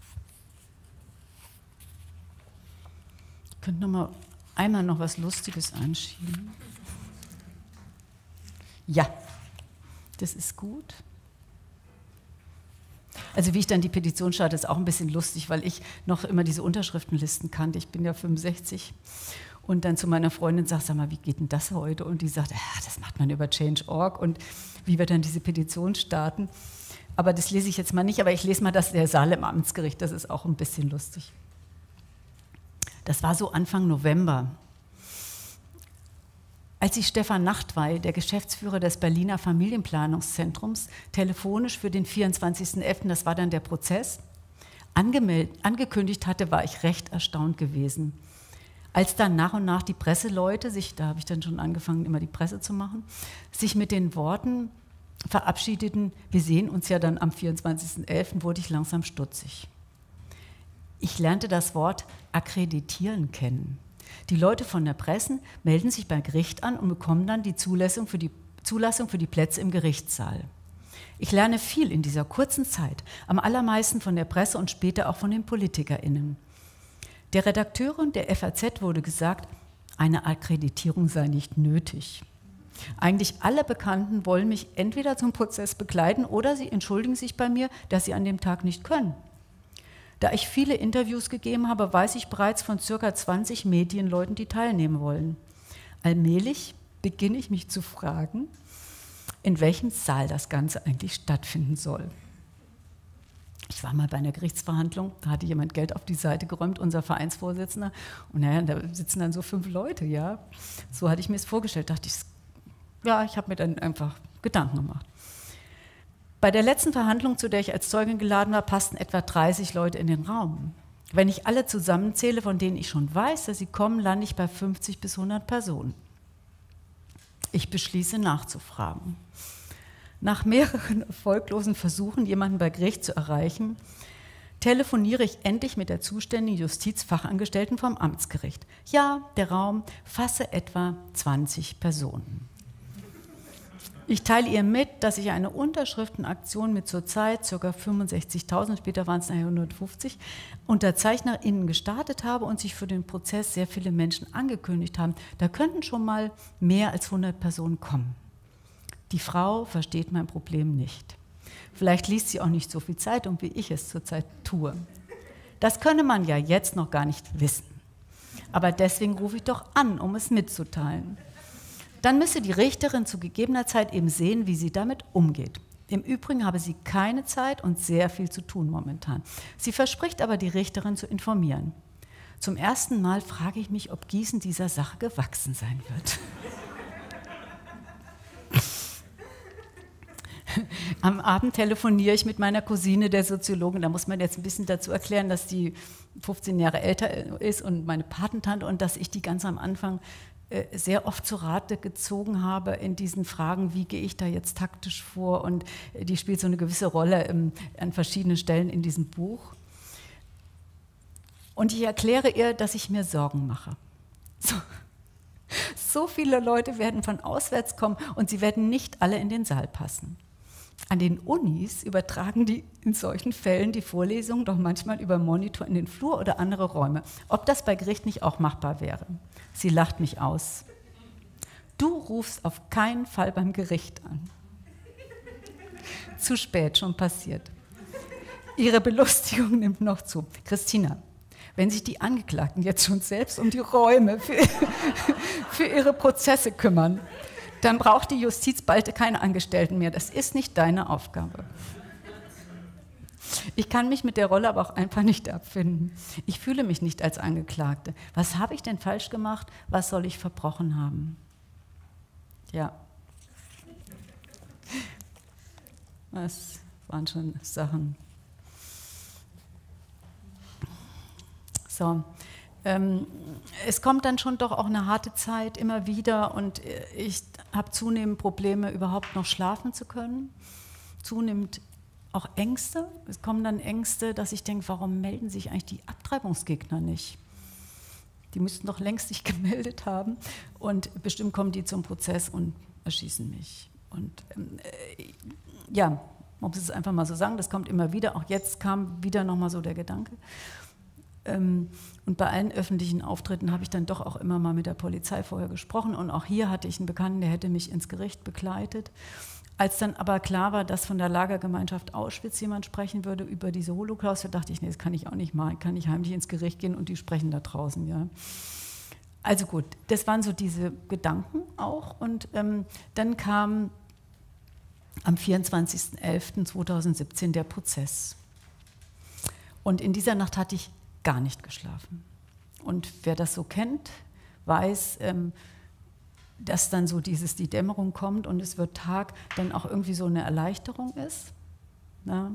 ich könnte noch mal einmal noch was Lustiges einschieben. Ja, das ist gut. Also wie ich dann die Petition starte, ist auch ein bisschen lustig, weil ich noch immer diese Unterschriftenlisten kannte. Ich bin ja fünfundsechzig. Und dann zu meiner Freundin sage, sag mal, wie geht denn das heute? Und die sagt, ja, das macht man über change punkt org und wie wir dann diese Petition starten. Aber das lese ich jetzt mal nicht, aber ich lese mal das der Saal im Amtsgericht, das ist auch ein bisschen lustig. Das war so Anfang November. Als sich Stefan Nachtwey, der Geschäftsführer des Berliner Familienplanungszentrums, telefonisch für den vierundzwanzigsten elften, das war dann der Prozess, angemeldet, angekündigt hatte, war ich recht erstaunt gewesen. Als dann nach und nach die Presseleute sich, da habe ich dann schon angefangen, immer die Presse zu machen, sich mit den Worten verabschiedeten, wir sehen uns ja dann am vierundzwanzigsten elften, wurde ich langsam stutzig. Ich lernte das Wort akkreditieren kennen. Die Leute von der Presse melden sich beim Gericht an und bekommen dann die Zulassung für die, Zulassung für die Plätze im Gerichtssaal. Ich lerne viel in dieser kurzen Zeit, am allermeisten von der Presse und später auch von den PolitikerInnen. Der Redakteurin der F A Z wurde gesagt, Eine Akkreditierung sei nicht nötig. Eigentlich alle Bekannten wollen mich entweder zum Prozess begleiten oder sie entschuldigen sich bei mir, dass sie an dem Tag nicht können. Da ich viele Interviews gegeben habe, weiß ich bereits von ca. zwanzig Medienleuten, die teilnehmen wollen. Allmählich beginne ich mich zu fragen, in welchem Saal das Ganze eigentlich stattfinden soll. Ich war mal bei einer Gerichtsverhandlung, da hatte jemand Geld auf die Seite geräumt, unser Vereinsvorsitzender, und naja, da sitzen dann so fünf Leute, ja. So hatte ich mir es vorgestellt, dachte ich, ja, ich habe mir dann einfach Gedanken gemacht. Bei der letzten Verhandlung, zu der ich als Zeugin geladen war, passten etwa dreißig Leute in den Raum. Wenn ich alle zusammenzähle, von denen ich schon weiß, dass sie kommen, lande ich bei fünfzig bis hundert Personen. Ich beschließe nachzufragen. Nach mehreren erfolglosen Versuchen, jemanden bei Gericht zu erreichen, telefoniere ich endlich mit der zuständigen Justizfachangestellten vom Amtsgericht. Ja, der Raum fasse etwa zwanzig Personen. Ich teile ihr mit, dass ich eine Unterschriftenaktion mit zurzeit ca. fünfundsechzigtausend, später waren es nachher hundertfünfzig, UnterzeichnerInnen gestartet habe und sich für den Prozess sehr viele Menschen angekündigt haben. Da könnten schon mal mehr als hundert Personen kommen. Die Frau versteht mein Problem nicht. Vielleicht liest sie auch nicht so viel Zeitung, wie ich es zurzeit tue. Das könne man ja jetzt noch gar nicht wissen. Aber deswegen rufe ich doch an, um es mitzuteilen. Dann müsse die Richterin zu gegebener Zeit eben sehen, wie sie damit umgeht. Im Übrigen habe sie keine Zeit und sehr viel zu tun momentan. Sie verspricht aber, die Richterin zu informieren. Zum ersten Mal frage ich mich, ob Gießen dieser Sache gewachsen sein wird. Am Abend telefoniere ich mit meiner Cousine, der Soziologin. Da muss man jetzt ein bisschen dazu erklären, dass die fünfzehn Jahre älter ist und meine Patentante, und dass ich die ganz am Anfang sehr oft zu Rate gezogen habe in diesen Fragen, wie gehe ich da jetzt taktisch vor, und die spielt so eine gewisse Rolle an verschiedenen Stellen in diesem Buch. Und ich erkläre ihr, dass ich mir Sorgen mache. So, so viele Leute werden von auswärts kommen und sie werden nicht alle in den Saal passen. An den Unis übertragen die in solchen Fällen die Vorlesungen doch manchmal über Monitor in den Flur oder andere Räume. Ob das bei Gericht nicht auch machbar wäre? Sie lacht mich aus. Du rufst auf keinen Fall beim Gericht an. Zu spät, schon passiert. Ihre Belustigung nimmt noch zu. Christina, wenn sich die Angeklagten jetzt schon selbst um die Räume für, für ihre Prozesse kümmern, dann braucht die Justiz bald keine Angestellten mehr. Das ist nicht deine Aufgabe. Ich kann mich mit der Rolle aber auch einfach nicht abfinden. Ich fühle mich nicht als Angeklagte. Was habe ich denn falsch gemacht? Was soll ich verbrochen haben? Ja. Das waren schon Sachen. So. Ähm, es kommt dann schon doch auch eine harte Zeit immer wieder, und ich habe zunehmend Probleme, überhaupt noch schlafen zu können. Zunehmend auch Ängste. Es kommen dann Ängste, dass ich denke, warum melden sich eigentlich die Abtreibungsgegner nicht? Die müssten doch längst sich gemeldet haben, und bestimmt kommen die zum Prozess und erschießen mich. Und äh, ja, man muss es einfach mal so sagen, das kommt immer wieder. Auch jetzt kam wieder nochmal so der Gedanke. Ähm, und bei allen öffentlichen Auftritten habe ich dann doch auch immer mal mit der Polizei vorher gesprochen, und auch hier hatte ich einen Bekannten, der hätte mich ins Gericht begleitet. Als dann aber klar war, dass von der Lagergemeinschaft Auschwitz jemand sprechen würde über diese Holocaust, da dachte ich, nee, das kann ich auch nicht machen. Ich kann nicht heimlich ins Gericht gehen und die sprechen da draußen. Ja. Also gut, das waren so diese Gedanken auch. Und ähm, dann kam am vierundzwanzigsten elften zweitausendsiebzehn der Prozess. Und in dieser Nacht hatte ich gar nicht geschlafen. Und wer das so kennt, weiß, ähm, dass dann so dieses, die Dämmerung kommt und es wird Tag, dann auch irgendwie so eine Erleichterung ist, ja,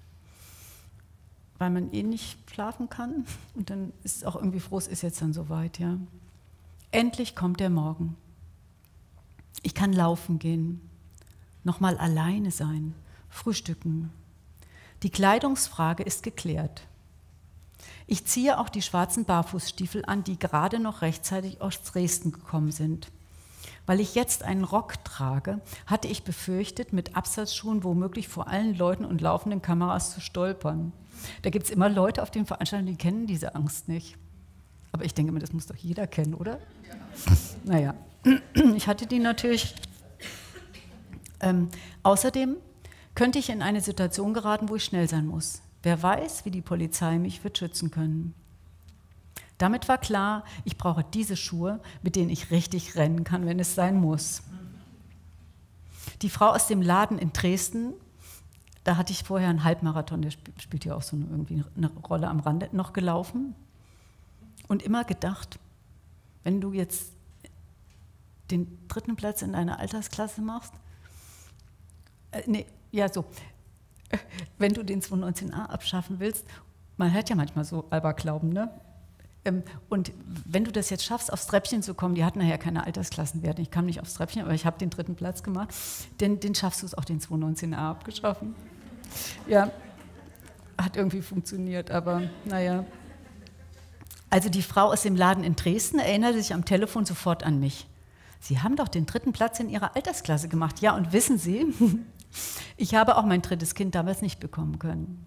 weil man eh nicht schlafen kann, und dann ist es auch irgendwie froh, es ist jetzt dann soweit, ja. Endlich kommt der Morgen. Ich kann laufen gehen, nochmal alleine sein, frühstücken. Die Kleidungsfrage ist geklärt. Ich ziehe auch die schwarzen Barfußstiefel an, die gerade noch rechtzeitig aus Dresden gekommen sind. Weil ich jetzt einen Rock trage, hatte ich befürchtet, mit Absatzschuhen womöglich vor allen Leuten und laufenden Kameras zu stolpern. Da gibt es immer Leute auf den Veranstaltungen, die kennen diese Angst nicht. Aber ich denke mir, das muss doch jeder kennen, oder? Ja. Naja, ich hatte die natürlich. Ähm, außerdem könnte ich in eine Situation geraten, wo ich schnell sein muss. Wer weiß, wie die Polizei mich wird schützen können. Damit war klar, ich brauche diese Schuhe, mit denen ich richtig rennen kann, wenn es sein muss. Die Frau aus dem Laden in Dresden, da hatte ich vorher einen Halbmarathon, der spielt hier auch so eine, irgendwie eine Rolle am Rande, noch gelaufen und immer gedacht, wenn du jetzt den dritten Platz in deiner Altersklasse machst, äh, nee, ja so, wenn du den zweihundertneunzehn a abschaffen willst, man hört ja manchmal so Aberglauben, ne? Und wenn du das jetzt schaffst, aufs Treppchen zu kommen, die hatten nachher keine Altersklassenwerte, ich kam nicht aufs Treppchen, aber ich habe den dritten Platz gemacht, denn den schaffst du es auch, den zweihundertneunzehn a abgeschaffen. Ja, hat irgendwie funktioniert, aber naja. Also die Frau aus dem Laden in Dresden erinnerte sich am Telefon sofort an mich. Sie haben doch den dritten Platz in Ihrer Altersklasse gemacht. Ja, und wissen Sie, ich habe auch mein drittes Kind damals nicht bekommen können.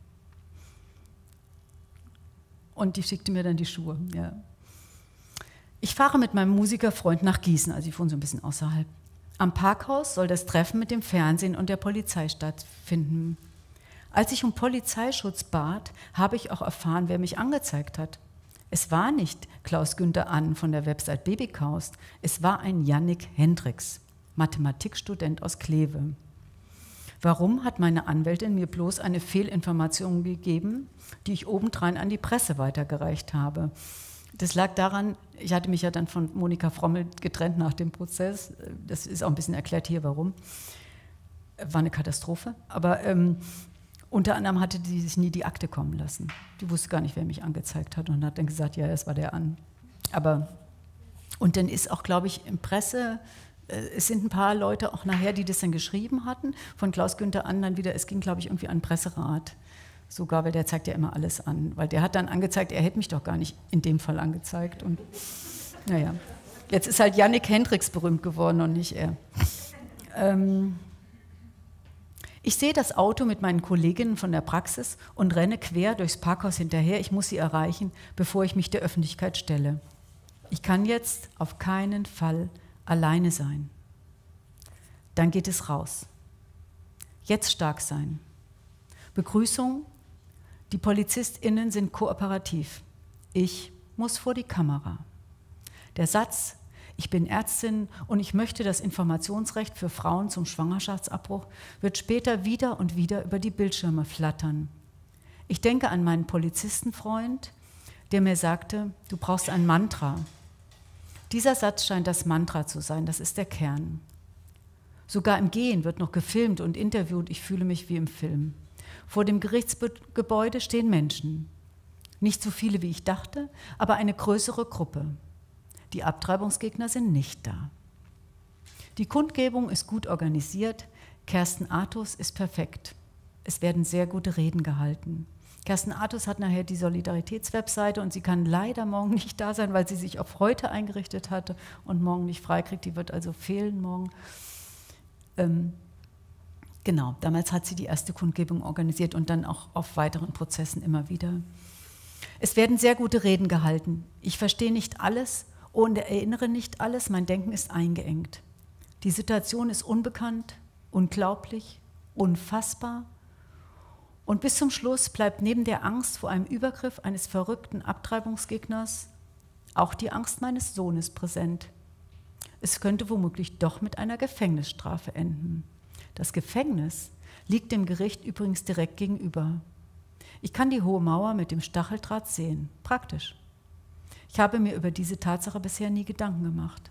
Und die schickte mir dann die Schuhe. Ja. Ich fahre mit meinem Musikerfreund nach Gießen, also ich wohne so ein bisschen außerhalb. Am Parkhaus soll das Treffen mit dem Fernsehen und der Polizei stattfinden. Als ich um Polizeischutz bat, habe ich auch erfahren, wer mich angezeigt hat. Es war nicht Klaus-Günther Ann von der Website Babykaust, es war ein Jannik Hendricks, Mathematikstudent aus Kleve. Warum hat meine Anwältin mir bloß eine Fehlinformation gegeben, die ich obendrein an die Presse weitergereicht habe? Das lag daran, ich hatte mich ja dann von Monika Frommel getrennt nach dem Prozess. Das ist auch ein bisschen erklärt hier, warum. War eine Katastrophe. Aber ähm, unter anderem hatte die sich nie die Akte kommen lassen. Die wusste gar nicht, wer mich angezeigt hat und hat dann gesagt, ja, es war der An. Aber, und dann ist auch, glaube ich, in Presse... Es sind ein paar Leute auch nachher, die das dann geschrieben hatten, von Klaus-Günther Ann dann wieder, es ging, glaube ich, irgendwie an den Presserat, sogar, weil der zeigt ja immer alles an, weil der hat dann angezeigt, er hätte mich doch gar nicht in dem Fall angezeigt und naja, jetzt ist halt Jannik Hendricks berühmt geworden und nicht er. Ähm ich sehe das Auto mit meinen Kolleginnen von der Praxis und renne quer durchs Parkhaus hinterher, ich muss sie erreichen, bevor ich mich der Öffentlichkeit stelle. Ich kann jetzt auf keinen Fall alleine sein. Dann geht es raus. Jetzt stark sein. Begrüßung. Die PolizistInnen sind kooperativ. Ich muss vor die Kamera. Der Satz, ich bin Ärztin und ich möchte das Informationsrecht für Frauen zum Schwangerschaftsabbruch, wird später wieder und wieder über die Bildschirme flattern. Ich denke an meinen Polizistenfreund, der mir sagte, du brauchst ein Mantra. Dieser Satz scheint das Mantra zu sein, das ist der Kern. Sogar im Gehen wird noch gefilmt und interviewt, ich fühle mich wie im Film. Vor dem Gerichtsgebäude stehen Menschen. Nicht so viele, wie ich dachte, aber eine größere Gruppe. Die Abtreibungsgegner sind nicht da. Die Kundgebung ist gut organisiert, Kerstin Artus ist perfekt. Es werden sehr gute Reden gehalten. Kerstin Artus hat nachher die Solidaritätswebseite und sie kann leider morgen nicht da sein, weil sie sich auf heute eingerichtet hatte und morgen nicht freikriegt. Die wird also fehlen morgen. Ähm, genau, damals hat sie die erste Kundgebung organisiert und dann auch auf weiteren Prozessen immer wieder. Es werden sehr gute Reden gehalten. Ich verstehe nicht alles und erinnere nicht alles. Mein Denken ist eingeengt. Die Situation ist unbekannt, unglaublich, unfassbar. Und bis zum Schluss bleibt neben der Angst vor einem Übergriff eines verrückten Abtreibungsgegners auch die Angst meines Sohnes präsent. Es könnte womöglich doch mit einer Gefängnisstrafe enden. Das Gefängnis liegt dem Gericht übrigens direkt gegenüber. Ich kann die hohe Mauer mit dem Stacheldraht sehen, praktisch. Ich habe mir über diese Tatsache bisher nie Gedanken gemacht.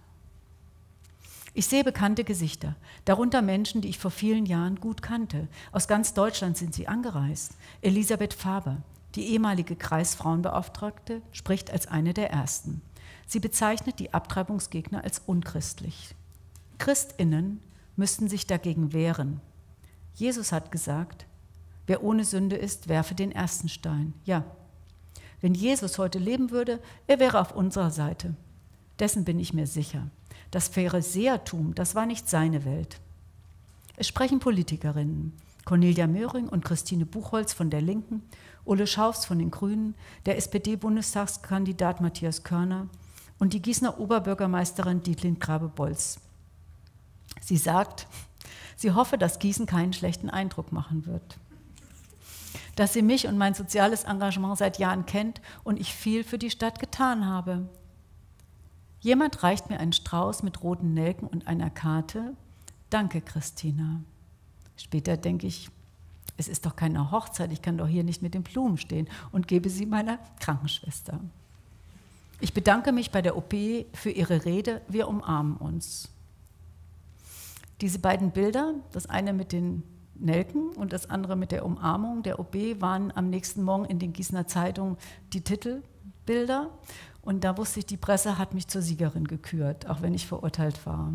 Ich sehe bekannte Gesichter, darunter Menschen, die ich vor vielen Jahren gut kannte. Aus ganz Deutschland sind sie angereist. Elisabeth Faber, die ehemalige Kreisfrauenbeauftragte, spricht als eine der ersten. Sie bezeichnet die Abtreibungsgegner als unchristlich. ChristInnen müssten sich dagegen wehren. Jesus hat gesagt, wer ohne Sünde ist, werfe den ersten Stein. Ja, wenn Jesus heute leben würde, er wäre auf unserer Seite. Dessen bin ich mir sicher. Das Pharisäertum, das war nicht seine Welt. Es sprechen Politikerinnen. Cornelia Möhring und Christine Buchholz von der Linken, Ulle Schaufs von den Grünen, der S P D-Bundestagskandidat Matthias Körner und die Gießener Oberbürgermeisterin Dietlin Grabe-Bolz. Sie sagt, sie hoffe, dass Gießen keinen schlechten Eindruck machen wird. Dass sie mich und mein soziales Engagement seit Jahren kennt und ich viel für die Stadt getan habe. Jemand reicht mir einen Strauß mit roten Nelken und einer Karte. Danke, Christina. Später denke ich, es ist doch keine Hochzeit, ich kann doch hier nicht mit den Blumen stehen und gebe sie meiner Krankenschwester. Ich bedanke mich bei der O P für ihre Rede, wir umarmen uns. Diese beiden Bilder, das eine mit den Nelken und das andere mit der Umarmung der O B, waren am nächsten Morgen in den Gießener Zeitungen die Titelbilder. Und da wusste ich, die Presse hat mich zur Siegerin gekürt, auch wenn ich verurteilt war.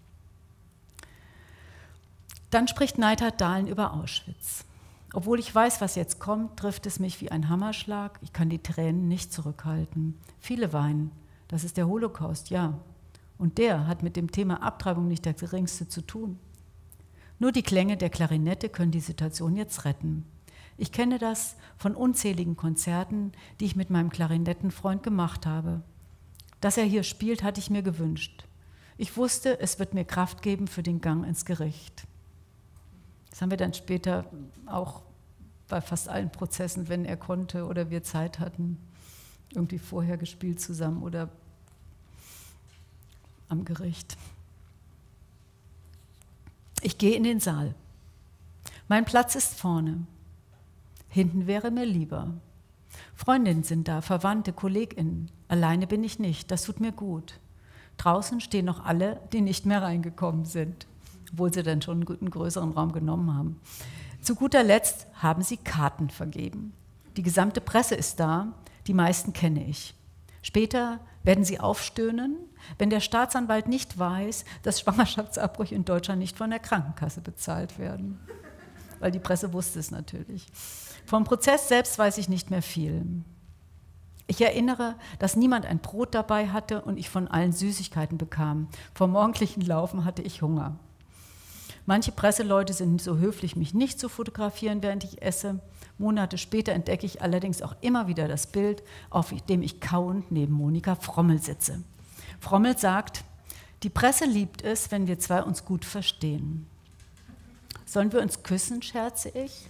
Dann spricht Neidhard Dahlem über Auschwitz. Obwohl ich weiß, was jetzt kommt, trifft es mich wie ein Hammerschlag. Ich kann die Tränen nicht zurückhalten. Viele weinen. Das ist der Holocaust, ja. Und der hat mit dem Thema Abtreibung nicht das Geringste zu tun. Nur die Klänge der Klarinette können die Situation jetzt retten. Ich kenne das von unzähligen Konzerten, die ich mit meinem Klarinettenfreund gemacht habe. Dass er hier spielt, hatte ich mir gewünscht. Ich wusste, es wird mir Kraft geben für den Gang ins Gericht. Das haben wir dann später auch bei fast allen Prozessen, wenn er konnte oder wir Zeit hatten, irgendwie vorher gespielt zusammen oder am Gericht. Ich gehe in den Saal. Mein Platz ist vorne. Hinten wäre mir lieber. Freundinnen sind da, Verwandte, KollegInnen. Alleine bin ich nicht, das tut mir gut. Draußen stehen noch alle, die nicht mehr reingekommen sind, obwohl sie dann schon einen größeren Raum genommen haben. Zu guter Letzt haben sie Karten vergeben. Die gesamte Presse ist da, die meisten kenne ich. Später werden sie aufstöhnen, wenn der Staatsanwalt nicht weiß, dass Schwangerschaftsabbrüche in Deutschland nicht von der Krankenkasse bezahlt werden. Weil die Presse wusste es natürlich. Vom Prozess selbst weiß ich nicht mehr viel. Ich erinnere, dass niemand ein Brot dabei hatte und ich von allen Süßigkeiten bekam. Vom morgendlichen Laufen hatte ich Hunger. Manche Presseleute sind so höflich, mich nicht zu fotografieren, während ich esse. Monate später entdecke ich allerdings auch immer wieder das Bild, auf dem ich kauend neben Monika Frommel sitze. Frommel sagt, die Presse liebt es, wenn wir zwei uns gut verstehen. Sollen wir uns küssen, scherze ich?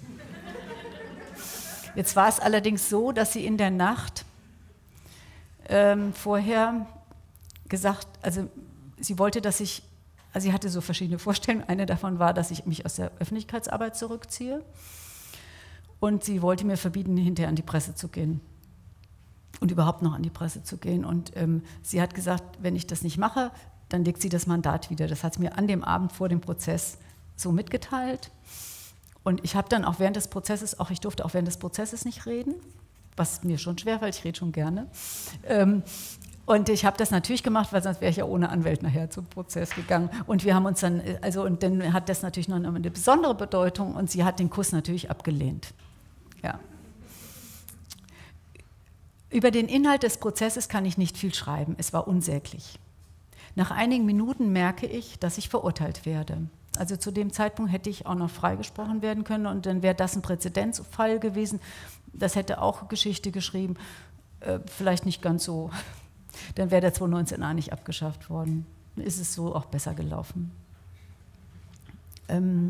Jetzt war es allerdings so, dass sie in der Nacht ähm, vorher gesagt, also sie wollte, dass ich, also sie hatte so verschiedene Vorstellungen. Eine davon war, dass ich mich aus der Öffentlichkeitsarbeit zurückziehe. Und sie wollte mir verbieten, hinterher an die Presse zu gehen. Und überhaupt noch an die Presse zu gehen. Und ähm, sie hat gesagt, wenn ich das nicht mache, dann legt sie das Mandat wieder. Das hat sie mir an dem Abend vor dem Prozess so mitgeteilt. Und ich habe dann auch während des Prozesses, auch ich durfte auch während des Prozesses nicht reden, was mir schon schwer fällt, ich rede schon gerne. Ähm, und ich habe das natürlich gemacht, weil sonst wäre ich ja ohne Anwalt nachher zum Prozess gegangen. Und wir haben uns dann, also und dann hat das natürlich noch eine besondere Bedeutung und sie hat den Kuss natürlich abgelehnt. Ja. Über den Inhalt des Prozesses kann ich nicht viel schreiben, es war unsäglich. Nach einigen Minuten merke ich, dass ich verurteilt werde. Also zu dem Zeitpunkt hätte ich auch noch freigesprochen werden können und dann wäre das ein Präzedenzfall gewesen. Das hätte auch Geschichte geschrieben, äh, vielleicht nicht ganz so. Dann wäre der zweitausendneunzehn A nicht abgeschafft worden. Dann ist es so auch besser gelaufen. Ähm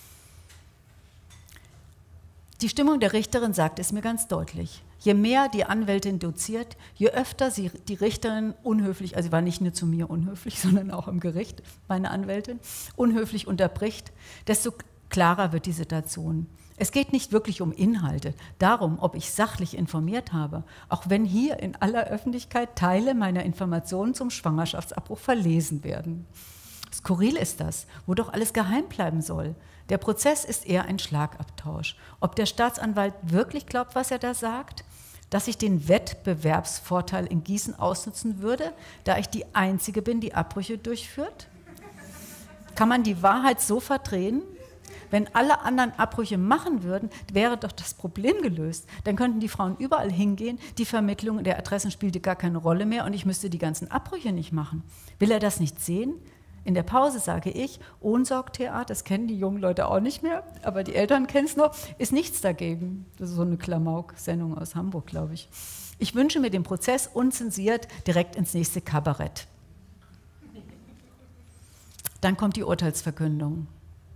Die Stimmung der Richterin sagt es mir ganz deutlich. Je mehr die Anwältin doziert, je öfter sie die Richterin unhöflich, also sie war nicht nur zu mir unhöflich, sondern auch im Gericht, meine Anwältin, unhöflich unterbricht, desto klarer wird die Situation. Es geht nicht wirklich um Inhalte, darum, ob ich sachlich informiert habe, auch wenn hier in aller Öffentlichkeit Teile meiner Informationen zum Schwangerschaftsabbruch verlesen werden. Skurril ist das, wo doch alles geheim bleiben soll. Der Prozess ist eher ein Schlagabtausch. Ob der Staatsanwalt wirklich glaubt, was er da sagt, dass ich den Wettbewerbsvorteil in Gießen ausnutzen würde, da ich die Einzige bin, die Abbrüche durchführt? Kann man die Wahrheit so verdrehen? Wenn alle anderen Abbrüche machen würden, wäre doch das Problem gelöst. Dann könnten die Frauen überall hingehen, die Vermittlung der Adressen spielte gar keine Rolle mehr und ich müsste die ganzen Abbrüche nicht machen. Will er das nicht sehen? In der Pause sage ich, Ohnsorgtheater, das kennen die jungen Leute auch nicht mehr, aber die Eltern kennen es noch, ist nichts dagegen. Das ist so eine Klamauk-Sendung aus Hamburg, glaube ich. Ich wünsche mir den Prozess unzensiert direkt ins nächste Kabarett. Dann kommt die Urteilsverkündung.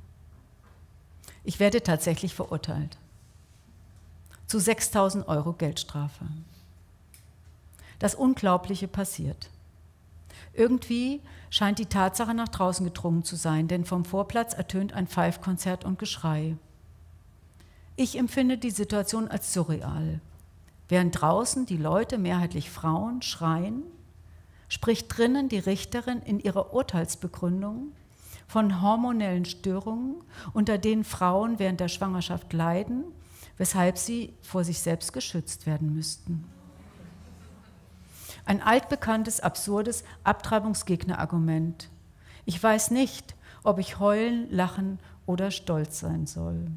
Ich werde tatsächlich verurteilt. Zu sechstausend Euro Geldstrafe. Das Unglaubliche passiert. Irgendwie scheint die Tatsache nach draußen gedrungen zu sein, denn vom Vorplatz ertönt ein Pfeifkonzert und Geschrei. Ich empfinde die Situation als surreal. Während draußen die Leute, mehrheitlich Frauen, schreien, spricht drinnen die Richterin in ihrer Urteilsbegründung von hormonellen Störungen, unter denen Frauen während der Schwangerschaft leiden, weshalb sie vor sich selbst geschützt werden müssten. Ein altbekanntes, absurdes Abtreibungsgegnerargument. Ich weiß nicht, ob ich heulen, lachen oder stolz sein soll.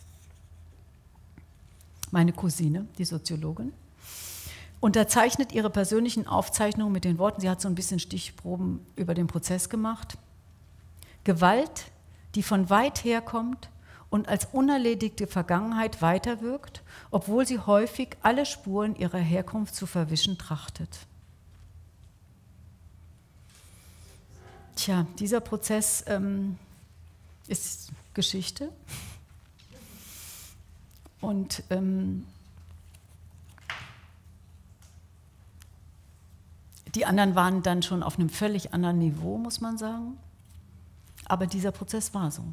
Meine Cousine, die Soziologin, unterzeichnet ihre persönlichen Aufzeichnungen mit den Worten, sie hat so ein bisschen Stichproben über den Prozess gemacht. Gewalt, die von weit her kommt und als unerledigte Vergangenheit weiterwirkt, obwohl sie häufig alle Spuren ihrer Herkunft zu verwischen trachtet. Tja, dieser Prozess ähm, ist Geschichte. Und ähm, die anderen waren dann schon auf einem völlig anderen Niveau, muss man sagen. Aber dieser Prozess war so.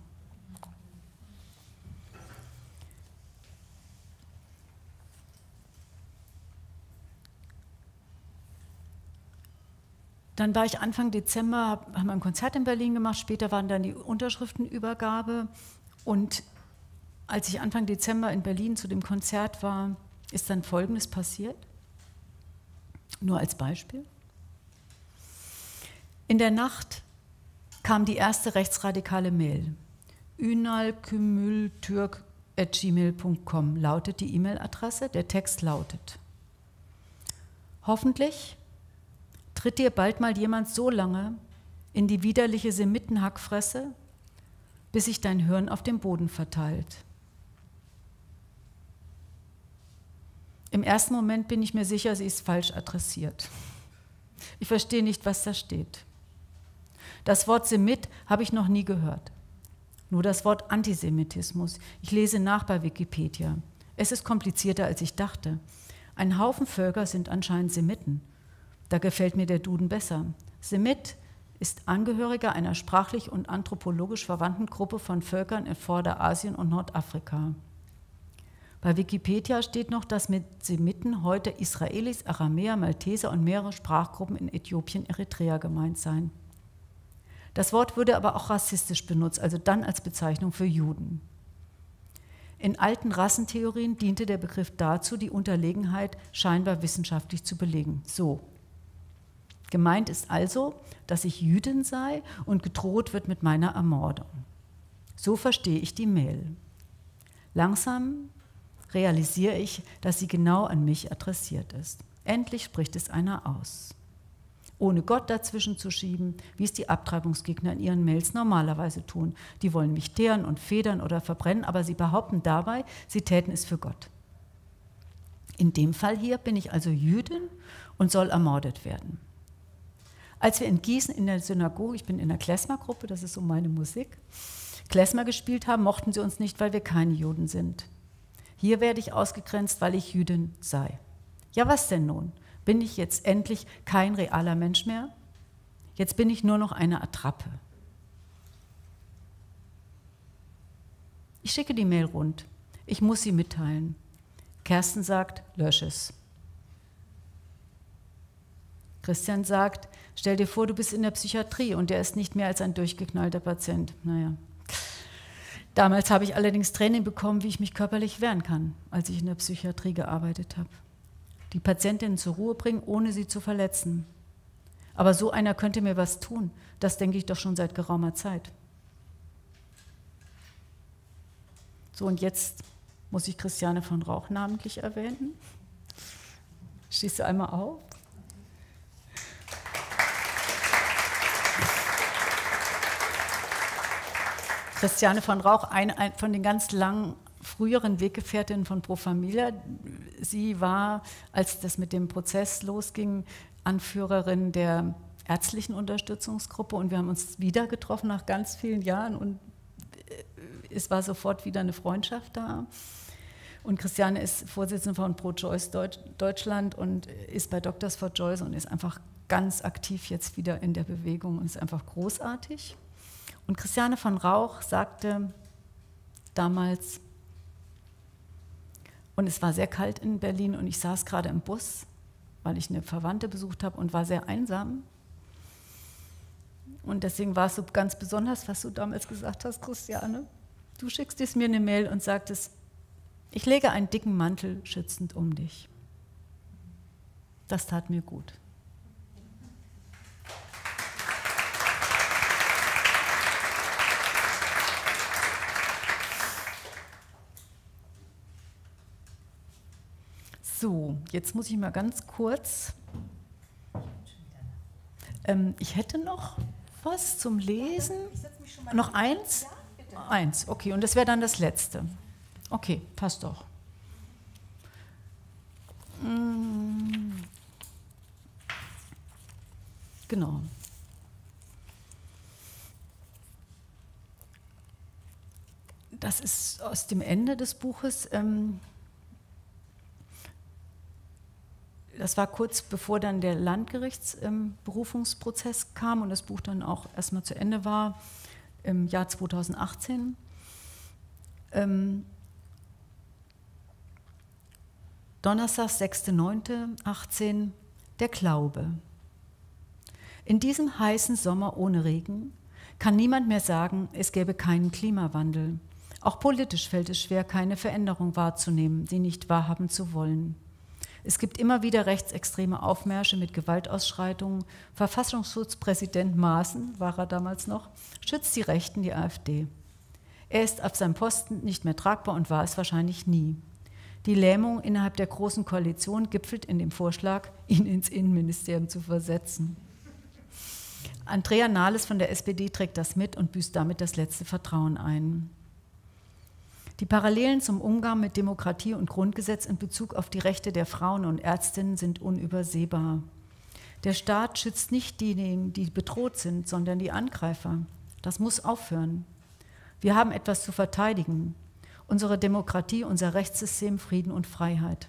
Dann war ich Anfang Dezember, haben wir ein Konzert in Berlin gemacht, später waren dann die Unterschriftenübergabe. Und als ich Anfang Dezember in Berlin zu dem Konzert war, ist dann Folgendes passiert. Nur als Beispiel. In der Nacht kam die erste rechtsradikale Mail. ünalkümültürk at gmail punkt com lautet die E-Mail-Adresse. Der Text lautet: Hoffentlich tritt dir bald mal jemand so lange in die widerliche Semitenhackfresse, bis sich dein Hirn auf dem Boden verteilt. Im ersten Moment bin ich mir sicher, sie ist falsch adressiert. Ich verstehe nicht, was da steht. Das Wort Semit habe ich noch nie gehört. Nur das Wort Antisemitismus. Ich lese nach bei Wikipedia. Es ist komplizierter, als ich dachte. Ein Haufen Völker sind anscheinend Semiten. Da gefällt mir der Duden besser. Semit ist Angehöriger einer sprachlich und anthropologisch verwandten Gruppe von Völkern in Vorderasien und Nordafrika. Bei Wikipedia steht noch, dass mit Semiten heute Israelis, Aramäer, Malteser und mehrere Sprachgruppen in Äthiopien, Eritrea gemeint seien. Das Wort wurde aber auch rassistisch benutzt, also dann als Bezeichnung für Juden. In alten Rassentheorien diente der Begriff dazu, die Unterlegenheit scheinbar wissenschaftlich zu belegen. So. Gemeint ist also, dass ich Jüdin sei und gedroht wird mit meiner Ermordung. So verstehe ich die Mail. Langsam realisiere ich, dass sie genau an mich adressiert ist. Endlich spricht es einer aus. Ohne Gott dazwischen zu schieben, wie es die Abtreibungsgegner in ihren Mails normalerweise tun. Die wollen mich teeren und federn oder verbrennen, aber sie behaupten dabei, sie täten es für Gott. In dem Fall hier bin ich also Jüdin und soll ermordet werden. Als wir in Gießen in der Synagoge, ich bin in der Klezmer-Gruppe, das ist so meine Musik, Klezmer gespielt haben, mochten sie uns nicht, weil wir keine Juden sind. Hier werde ich ausgegrenzt, weil ich Jüdin sei. Ja, was denn nun? Bin ich jetzt endlich kein realer Mensch mehr? Jetzt bin ich nur noch eine Attrappe. Ich schicke die Mail rund. Ich muss sie mitteilen. Kerstin sagt, lösch es. Christian sagt, stell dir vor, du bist in der Psychiatrie und der ist nicht mehr als ein durchgeknallter Patient. Naja. Damals habe ich allerdings Training bekommen, wie ich mich körperlich wehren kann, als ich in der Psychiatrie gearbeitet habe. Die Patientinnen zur Ruhe bringen, ohne sie zu verletzen. Aber so einer könnte mir was tun. Das denke ich doch schon seit geraumer Zeit. So, und jetzt muss ich Christiane von Rauch namentlich erwähnen. Stehst du einmal auf? Christiane von Rauch, eine ein, von den ganz langen früheren Weggefährtinnen von Pro Familia. Sie war, als das mit dem Prozess losging, Anführerin der ärztlichen Unterstützungsgruppe und wir haben uns wieder getroffen nach ganz vielen Jahren und es war sofort wieder eine Freundschaft da. Und Christiane ist Vorsitzende von Pro-Choice Deutschland und ist bei Doctors for Choice und ist einfach ganz aktiv jetzt wieder in der Bewegung und ist einfach großartig. Und Christiane von Rauch sagte damals, und es war sehr kalt in Berlin und ich saß gerade im Bus, weil ich eine Verwandte besucht habe und war sehr einsam. Und deswegen war es so ganz besonders, was du damals gesagt hast, Christiane. Du schickst es mir eine Mail und sagtest, ich lege einen dicken Mantel schützend um dich. Das tat mir gut. So, jetzt muss ich mal ganz kurz. Ähm, ich hätte noch was zum Lesen. Noch eins? Eins, okay, und das wäre dann das letzte. Okay, passt doch. Genau. Das ist aus dem Ende des Buches. Ähm, das war kurz bevor dann der Landgerichtsberufungsprozess ähm, kam und das Buch dann auch erstmal zu Ende war, im Jahr zweitausendachtzehn. Ähm, Donnerstag, sechster neunter achtzehn, der Glaube. In diesem heißen Sommer ohne Regen kann niemand mehr sagen, es gäbe keinen Klimawandel. Auch politisch fällt es schwer, keine Veränderung wahrzunehmen, sie nicht wahrhaben zu wollen. Es gibt immer wieder rechtsextreme Aufmärsche mit Gewaltausschreitungen. Verfassungsschutzpräsident Maaßen, war er damals noch, schützt die Rechten, die AfD. Er ist auf seinem Posten nicht mehr tragbar und war es wahrscheinlich nie. Die Lähmung innerhalb der Großen Koalition gipfelt in dem Vorschlag, ihn ins Innenministerium zu versetzen. Andrea Nahles von der S P D trägt das mit und büßt damit das letzte Vertrauen ein. Die Parallelen zum Umgang mit Demokratie und Grundgesetz in Bezug auf die Rechte der Frauen und Ärztinnen sind unübersehbar. Der Staat schützt nicht diejenigen, die bedroht sind, sondern die Angreifer. Das muss aufhören. Wir haben etwas zu verteidigen. Unsere Demokratie, unser Rechtssystem, Frieden und Freiheit.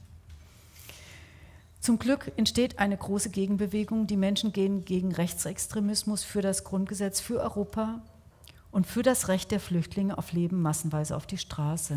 Zum Glück entsteht eine große Gegenbewegung. Die Menschen gehen gegen Rechtsextremismus, für das Grundgesetz, für Europa und für das Recht der Flüchtlinge auf Leben massenweise auf die Straße.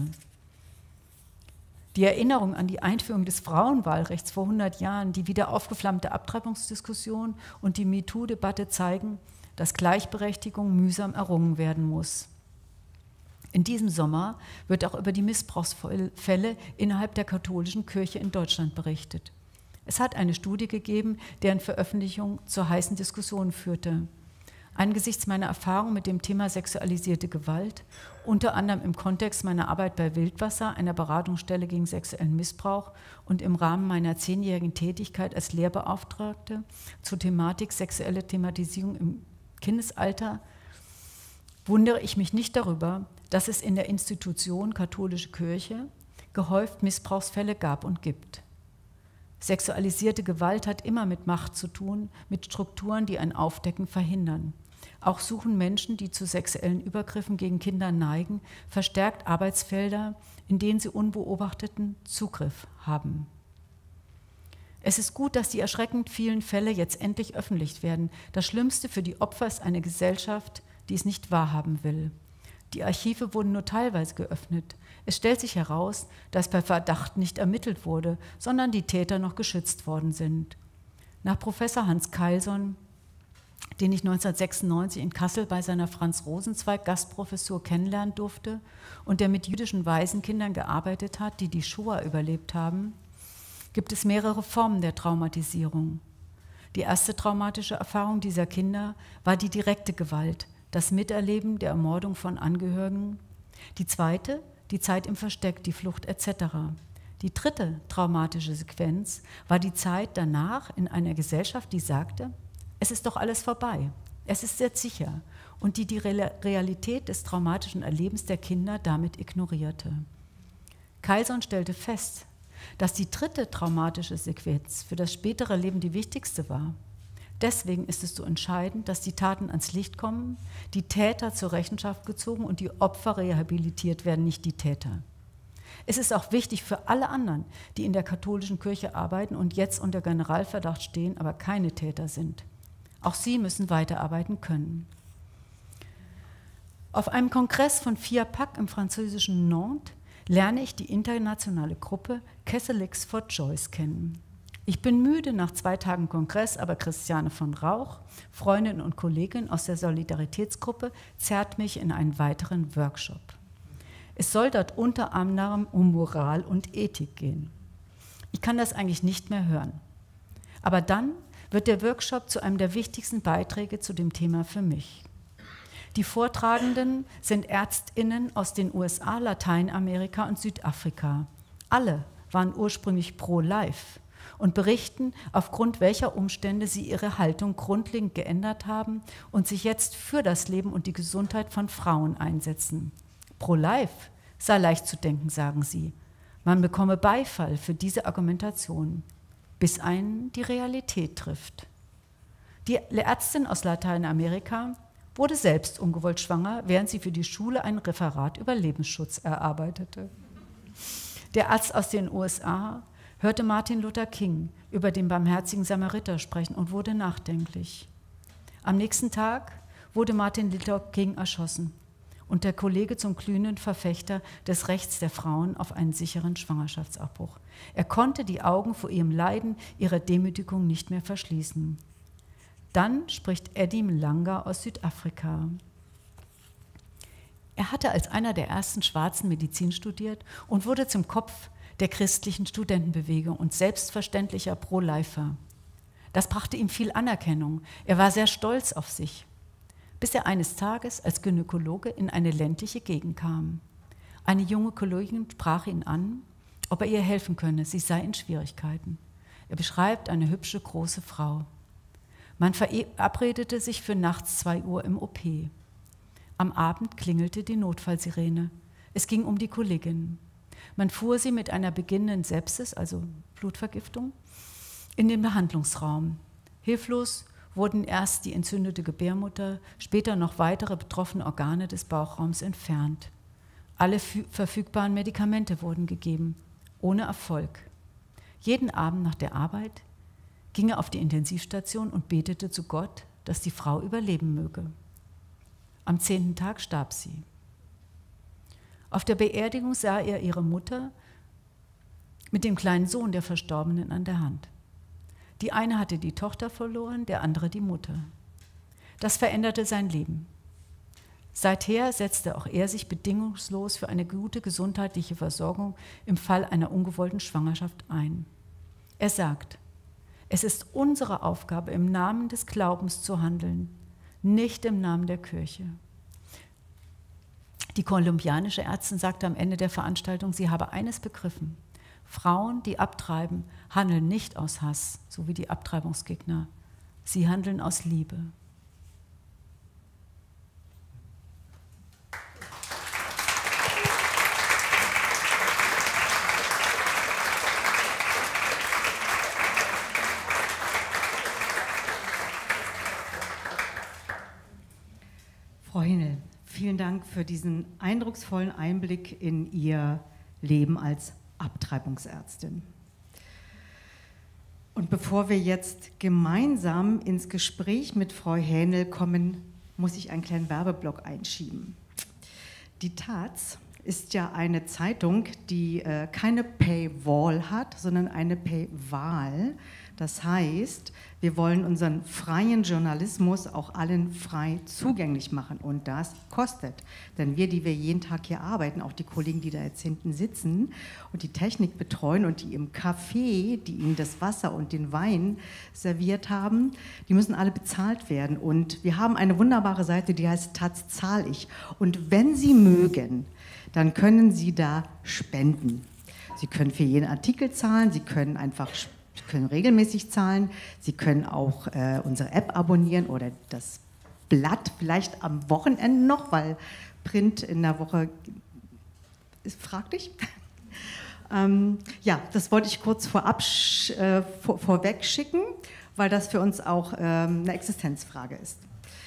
Die Erinnerung an die Einführung des Frauenwahlrechts vor hundert Jahren, die wieder aufgeflammte Abtreibungsdiskussion und die MeToo-Debatte zeigen, dass Gleichberechtigung mühsam errungen werden muss. In diesem Sommer wird auch über die Missbrauchsfälle innerhalb der katholischen Kirche in Deutschland berichtet. Es hat eine Studie gegeben, deren Veröffentlichung zur heißen Diskussion führte. Angesichts meiner Erfahrung mit dem Thema sexualisierte Gewalt, unter anderem im Kontext meiner Arbeit bei Wildwasser, einer Beratungsstelle gegen sexuellen Missbrauch und im Rahmen meiner zehnjährigen Tätigkeit als Lehrbeauftragte zur Thematik sexuelle Thematisierung im Kindesalter, wundere ich mich nicht darüber, dass es in der Institution katholische Kirche gehäuft Missbrauchsfälle gab und gibt. Sexualisierte Gewalt hat immer mit Macht zu tun, mit Strukturen, die ein Aufdecken verhindern. Auch suchen Menschen, die zu sexuellen Übergriffen gegen Kinder neigen, verstärkt Arbeitsfelder, in denen sie unbeobachteten Zugriff haben. Es ist gut, dass die erschreckend vielen Fälle jetzt endlich öffentlich werden. Das Schlimmste für die Opfer ist eine Gesellschaft, die es nicht wahrhaben will. Die Archive wurden nur teilweise geöffnet. Es stellt sich heraus, dass bei Verdacht nicht ermittelt wurde, sondern die Täter noch geschützt worden sind. Nach Professor Hans Keilson, den ich neunzehnhundertsechsundneunzig in Kassel bei seiner Franz-Rosenzweig-Gastprofessur kennenlernen durfte und der mit jüdischen Waisenkindern gearbeitet hat, die die Shoah überlebt haben, gibt es mehrere Formen der Traumatisierung. Die erste traumatische Erfahrung dieser Kinder war die direkte Gewalt, das Miterleben der Ermordung von Angehörigen. Die zweite, die Zeit im Versteck, die Flucht et cetera. Die dritte traumatische Sequenz war die Zeit danach in einer Gesellschaft, die sagte, es ist doch alles vorbei, es ist jetzt sicher und die die Realität des traumatischen Erlebens der Kinder damit ignorierte. Keilson stellte fest, dass die dritte traumatische Sequenz für das spätere Leben die wichtigste war. Deswegen ist es so entscheidend, dass die Taten ans Licht kommen, die Täter zur Rechenschaft gezogen und die Opfer rehabilitiert werden, nicht die Täter. Es ist auch wichtig für alle anderen, die in der katholischen Kirche arbeiten und jetzt unter Generalverdacht stehen, aber keine Täter sind. Auch sie müssen weiterarbeiten können. Auf einem Kongress von F I A P A C im französischen Nantes lerne ich die internationale Gruppe Catholics for Choice kennen. Ich bin müde nach zwei Tagen Kongress, aber Christiane von Rauch, Freundin und Kollegin aus der Solidaritätsgruppe, zerrt mich in einen weiteren Workshop. Es soll dort unter anderem um Moral und Ethik gehen. Ich kann das eigentlich nicht mehr hören. Aber dann wird der Workshop zu einem der wichtigsten Beiträge zu dem Thema für mich. Die Vortragenden sind ÄrztInnen aus den U S A, Lateinamerika und Südafrika. Alle waren ursprünglich pro-life und berichten, aufgrund welcher Umstände sie ihre Haltung grundlegend geändert haben und sich jetzt für das Leben und die Gesundheit von Frauen einsetzen. Pro-life sei leicht zu denken, sagen sie. Man bekomme Beifall für diese Argumentation, bis einen die Realität trifft. Die Ärztin aus Lateinamerika wurde selbst ungewollt schwanger, während sie für die Schule ein Referat über Lebensschutz erarbeitete. Der Arzt aus den U S A hörte Martin Luther King über den barmherzigen Samariter sprechen und wurde nachdenklich. Am nächsten Tag wurde Martin Luther King erschossen und der Kollege zum glühenden Verfechter des Rechts der Frauen auf einen sicheren Schwangerschaftsabbruch. Er konnte die Augen vor ihrem Leiden, ihrer Demütigung nicht mehr verschließen. Dann spricht Eddie Mlanga aus Südafrika. Er hatte als einer der ersten Schwarzen Medizin studiert und wurde zum Kopf der christlichen Studentenbewegung und selbstverständlicher Pro-Lifer. Das brachte ihm viel Anerkennung. Er war sehr stolz auf sich, bis er eines Tages als Gynäkologe in eine ländliche Gegend kam. Eine junge Kollegin sprach ihn an, ob er ihr helfen könne, sie sei in Schwierigkeiten. Er beschreibt eine hübsche, große Frau. Man verabredete sich für nachts zwei Uhr im O P. Am Abend klingelte die Notfallsirene. Es ging um die Kollegin. Man fuhr sie mit einer beginnenden Sepsis, also Blutvergiftung, in den Behandlungsraum. Hilflos wurden erst die entzündete Gebärmutter, später noch weitere betroffene Organe des Bauchraums entfernt. Alle verfügbaren Medikamente wurden gegeben, ohne Erfolg. Jeden Abend nach der Arbeit ging er auf die Intensivstation und betete zu Gott, dass die Frau überleben möge. Am zehnten Tag starb sie. Auf der Beerdigung sah er ihre Mutter mit dem kleinen Sohn der Verstorbenen an der Hand. Die eine hatte die Tochter verloren, der andere die Mutter. Das veränderte sein Leben. Seither setzte auch er sich bedingungslos für eine gute gesundheitliche Versorgung im Fall einer ungewollten Schwangerschaft ein. Er sagt, es ist unsere Aufgabe, im Namen des Glaubens zu handeln, nicht im Namen der Kirche. Die kolumbianische Ärztin sagte am Ende der Veranstaltung, sie habe eines begriffen: Frauen, die abtreiben, handeln nicht aus Hass, so wie die Abtreibungsgegner. Sie handeln aus Liebe. Frau Henel, vielen Dank für diesen eindrucksvollen Einblick in Ihr Leben als Abtreibungsärztin. Und bevor wir jetzt gemeinsam ins Gespräch mit Frau Hähnel kommen, muss ich einen kleinen Werbeblock einschieben. Die Taz ist ja eine Zeitung, die äh, keine Paywall hat, sondern eine Paywall. Das heißt, wir wollen unseren freien Journalismus auch allen frei zugänglich machen und das kostet. Denn wir, die wir jeden Tag hier arbeiten, auch die Kollegen, die da jetzt hinten sitzen und die Technik betreuen und die im Café, die ihnen das Wasser und den Wein serviert haben, die müssen alle bezahlt werden. Und wir haben eine wunderbare Seite, die heißt Taz zahl ich. Und wenn Sie mögen, dann können Sie da spenden. Sie können für jeden Artikel zahlen, Sie können einfach spenden. Sie können regelmäßig zahlen, Sie können auch äh, unsere App abonnieren oder das Blatt, vielleicht am Wochenende noch, weil Print in der Woche ist fraglich. ähm, ja, das wollte ich kurz vorab äh, vor, vorweg schicken, weil das für uns auch ähm, eine Existenzfrage ist.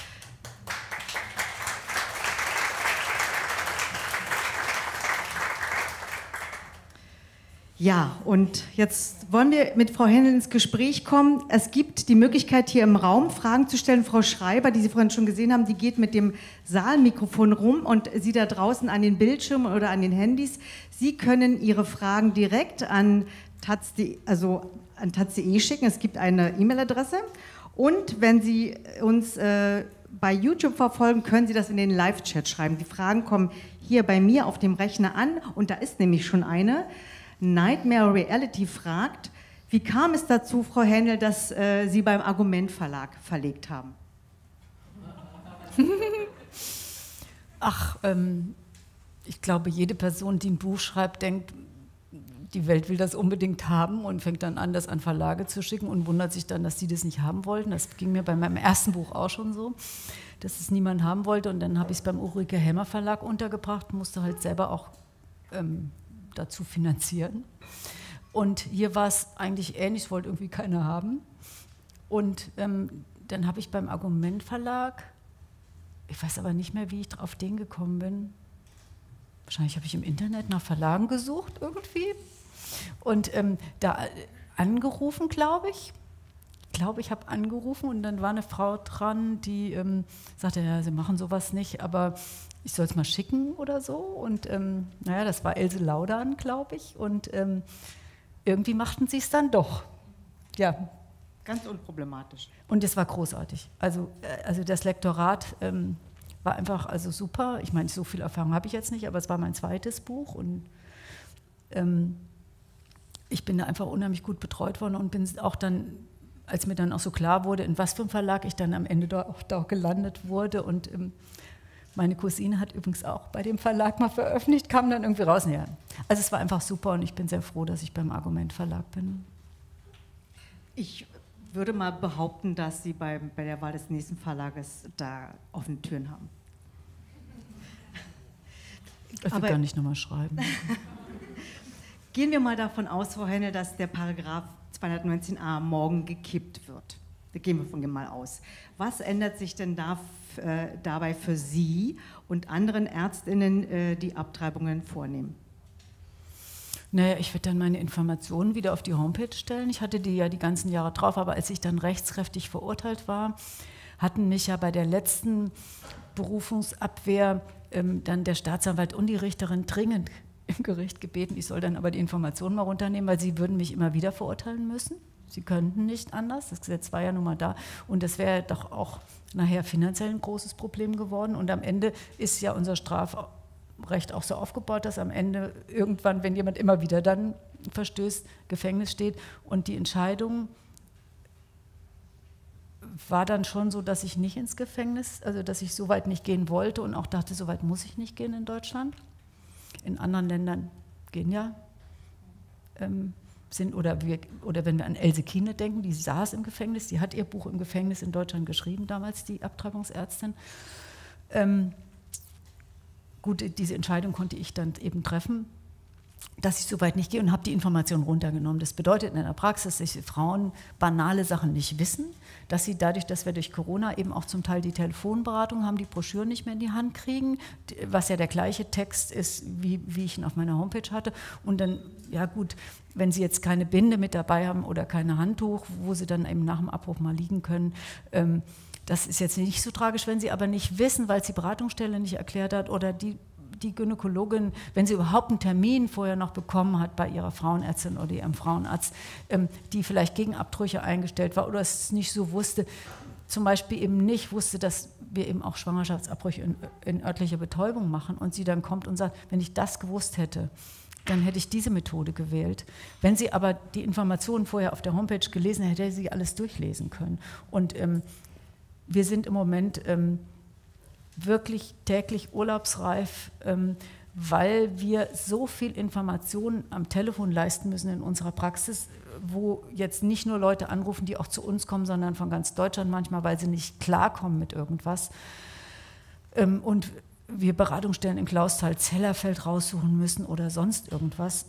Ja, und jetzt wollen wir mit Frau Händel ins Gespräch kommen. Es gibt die Möglichkeit, hier im Raum Fragen zu stellen. Frau Schreiber, die Sie vorhin schon gesehen haben, die geht mit dem Saalmikrofon rum und Sie da draußen an den Bildschirmen oder an den Handys, Sie können Ihre Fragen direkt an taz punkt de, also an taz punkt de schicken. Es gibt eine E-Mail-Adresse. Und wenn Sie uns äh, bei YouTube verfolgen, können Sie das in den Live-Chat schreiben. Die Fragen kommen hier bei mir auf dem Rechner an und da ist nämlich schon eine. Nightmare Reality fragt, wie kam es dazu, Frau Händel, dass äh, Sie beim Argument Verlag verlegt haben? Ach, ähm, ich glaube, jede Person, die ein Buch schreibt, denkt, die Welt will das unbedingt haben und fängt dann an, das an Verlage zu schicken und wundert sich dann, dass die das nicht haben wollten. Das ging mir bei meinem ersten Buch auch schon so, dass es niemand haben wollte. Und dann habe ich es beim Ulrike Helmer Verlag untergebracht, musste halt selber auch ähm, dazu finanzieren. Und hier war es eigentlich ähnlich, es wollte irgendwie keiner haben. Und ähm, dann habe ich beim Argument Verlag, ich weiß aber nicht mehr, wie ich auf den gekommen bin. Wahrscheinlich habe ich im Internet nach Verlagen gesucht irgendwie und ähm, da angerufen, glaube ich. Ich glaube, ich habe angerufen und dann war eine Frau dran, die ähm, sagte, ja, sie machen sowas nicht, aber ich soll es mal schicken oder so. Und ähm, naja, das war Else Laudan, glaube ich. Und ähm, irgendwie machten sie es dann doch. Ja. Ganz unproblematisch. Und es war großartig. Also, äh, also das Lektorat ähm, war einfach also super. Ich meine, so viel Erfahrung habe ich jetzt nicht, aber es war mein zweites Buch. Und ähm, ich bin da einfach unheimlich gut betreut worden und bin auch dann, als mir dann auch so klar wurde, in was für einem Verlag ich dann am Ende da auch, da auch gelandet wurde. Und ähm, meine Cousine hat übrigens auch bei dem Verlag mal veröffentlicht, kam dann irgendwie raus. Ja. Also es war einfach super und ich bin sehr froh, dass ich beim Argument Verlag bin. Ich würde mal behaupten, dass Sie bei, bei der Wahl des nächsten Verlages da offene Türen haben. Ich will Aber gar nicht nochmal schreiben. Gehen wir mal davon aus, Frau Händel, dass der Paragraph zweihundertneunzehn a morgen gekippt wird. Da gehen wir von dem mal aus. Was ändert sich denn da, äh, dabei für Sie und anderen Ärztinnen, äh, die Abtreibungen vornehmen? Naja, ich würde dann meine Informationen wieder auf die Homepage stellen. Ich hatte die ja die ganzen Jahre drauf, aber als ich dann rechtskräftig verurteilt war, hatten mich ja bei der letzten Berufungsabwehr ähm, dann der Staatsanwalt und die Richterin dringend im Gericht gebeten, ich soll dann aber die Informationen mal runternehmen, weil sie würden mich immer wieder verurteilen müssen. Sie könnten nicht anders, das Gesetz war ja nun mal da und das wäre doch auch nachher finanziell ein großes Problem geworden und am Ende ist ja unser Strafrecht auch so aufgebaut, dass am Ende irgendwann, wenn jemand immer wieder dann verstößt, Gefängnis steht und die Entscheidung war dann schon so, dass ich nicht ins Gefängnis, also dass ich so weit nicht gehen wollte und auch dachte, so weit muss ich nicht gehen in Deutschland. In anderen Ländern gehen ja ähm, sind, oder, wir, oder wenn wir an Else Kiene denken, die saß im Gefängnis, die hat ihr Buch im Gefängnis in Deutschland geschrieben, damals die Abtreibungsärztin. Ähm, gut, diese Entscheidung konnte ich dann eben treffen, dass ich so weit nicht gehe und habe die Information runtergenommen. Das bedeutet in der Praxis, dass Frauen banale Sachen nicht wissen, dass sie dadurch, dass wir durch Corona eben auch zum Teil die Telefonberatung haben, die Broschüren nicht mehr in die Hand kriegen, was ja der gleiche Text ist, wie, wie ich ihn auf meiner Homepage hatte. Und dann, ja gut, wenn sie jetzt keine Binde mit dabei haben oder keine Handtuch, wo sie dann eben nach dem Abbruch mal liegen können, ähm, das ist jetzt nicht so tragisch, wenn sie aber nicht wissen, weil es die Beratungsstelle nicht erklärt hat oder die die Gynäkologin, wenn sie überhaupt einen Termin vorher noch bekommen hat bei ihrer Frauenärztin oder ihrem Frauenarzt, ähm, die vielleicht gegen Abbrüche eingestellt war oder es nicht so wusste, zum Beispiel eben nicht wusste, dass wir eben auch Schwangerschaftsabbrüche in, in örtlicher Betäubung machen und sie dann kommt und sagt, wenn ich das gewusst hätte, dann hätte ich diese Methode gewählt. Wenn sie aber die Informationen vorher auf der Homepage gelesen hätte, hätte sie alles durchlesen können. Und ähm, wir sind im Moment ähm, wirklich täglich urlaubsreif, ähm, weil wir so viel Information am Telefon leisten müssen in unserer Praxis, wo jetzt nicht nur Leute anrufen, die auch zu uns kommen, sondern von ganz Deutschland manchmal, weil sie nicht klarkommen mit irgendwas. Und wir Beratungsstellen in Clausthal-Zellerfeld raussuchen müssen oder sonst irgendwas,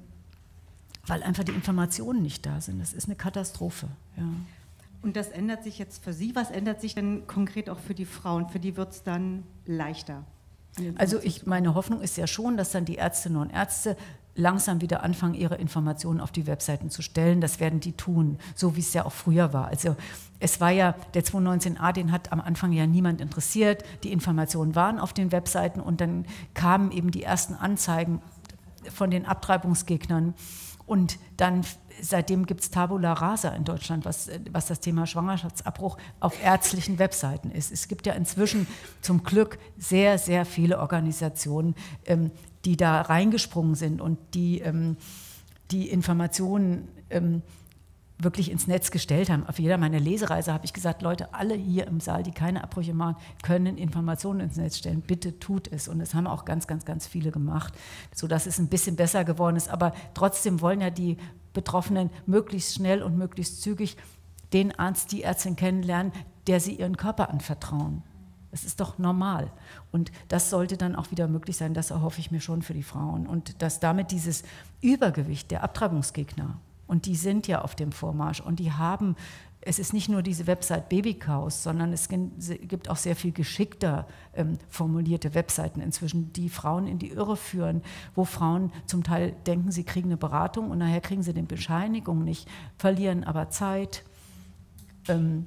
weil einfach die Informationen nicht da sind. Das ist eine Katastrophe. Ja. Und das ändert sich jetzt für Sie. Was ändert sich denn konkret auch für die Frauen? Für die wird es dann leichter? Also ich, meine Hoffnung ist ja schon, dass dann die Ärztinnen und Ärzte langsam wieder anfangen, ihre Informationen auf die Webseiten zu stellen. Das werden die tun, so wie es ja auch früher war. Also es war ja, der zweihundertneunzehn a, den hat am Anfang ja niemand interessiert. Die Informationen waren auf den Webseiten und dann kamen eben die ersten Anzeigen von den Abtreibungsgegnern. Und dann, seitdem gibt es Tabula Rasa in Deutschland, was, was das Thema Schwangerschaftsabbruch auf ärztlichen Webseiten ist. Es gibt ja inzwischen zum Glück sehr, sehr viele Organisationen, ähm, die da reingesprungen sind und die ähm, die Informationen ähm, wirklich ins Netz gestellt haben. Auf jeder meiner Lesereise habe ich gesagt, Leute, alle hier im Saal, die keine Abbrüche machen, können Informationen ins Netz stellen. Bitte tut es. Und das haben auch ganz, ganz, ganz viele gemacht, sodass es ein bisschen besser geworden ist. Aber trotzdem wollen ja die Betroffenen möglichst schnell und möglichst zügig den Arzt, die Ärztin kennenlernen, der sie ihren Körper anvertrauen. Das ist doch normal. Und das sollte dann auch wieder möglich sein. Das erhoffe ich mir schon für die Frauen. Und dass damit dieses Übergewicht der Abtreibungsgegner, und die sind ja auf dem Vormarsch und die haben, es ist nicht nur diese Website Babychaos, sondern es gibt auch sehr viel geschickter ähm, formulierte Webseiten inzwischen, die Frauen in die Irre führen, wo Frauen zum Teil denken, sie kriegen eine Beratung und nachher kriegen sie die Bescheinigung nicht, verlieren aber Zeit. Ähm,